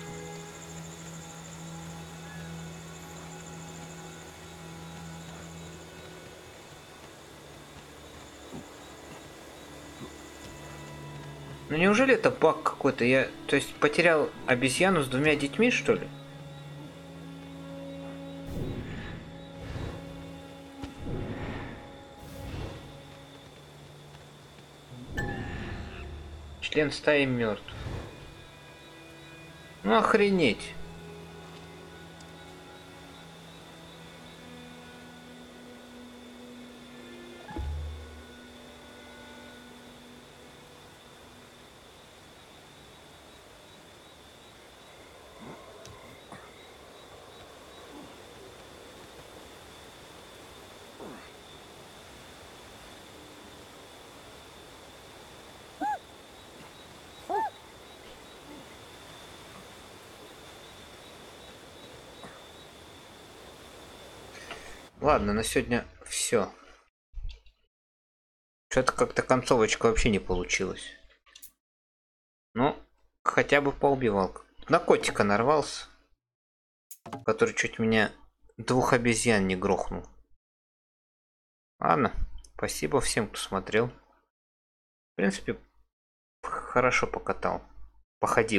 [SPEAKER 1] Ну неужели это баг какой-то? Я, то есть, потерял обезьяну с двумя детьми, что ли? Член стаи мертв. Ну охренеть. Ладно, на сегодня все. Что-то как-то концовочка вообще не получилась. Ну, хотя бы поубивал. На котика нарвался, который чуть меня двух обезьян не грохнул. Ладно, спасибо всем, кто смотрел. В принципе, хорошо покатал. Походил.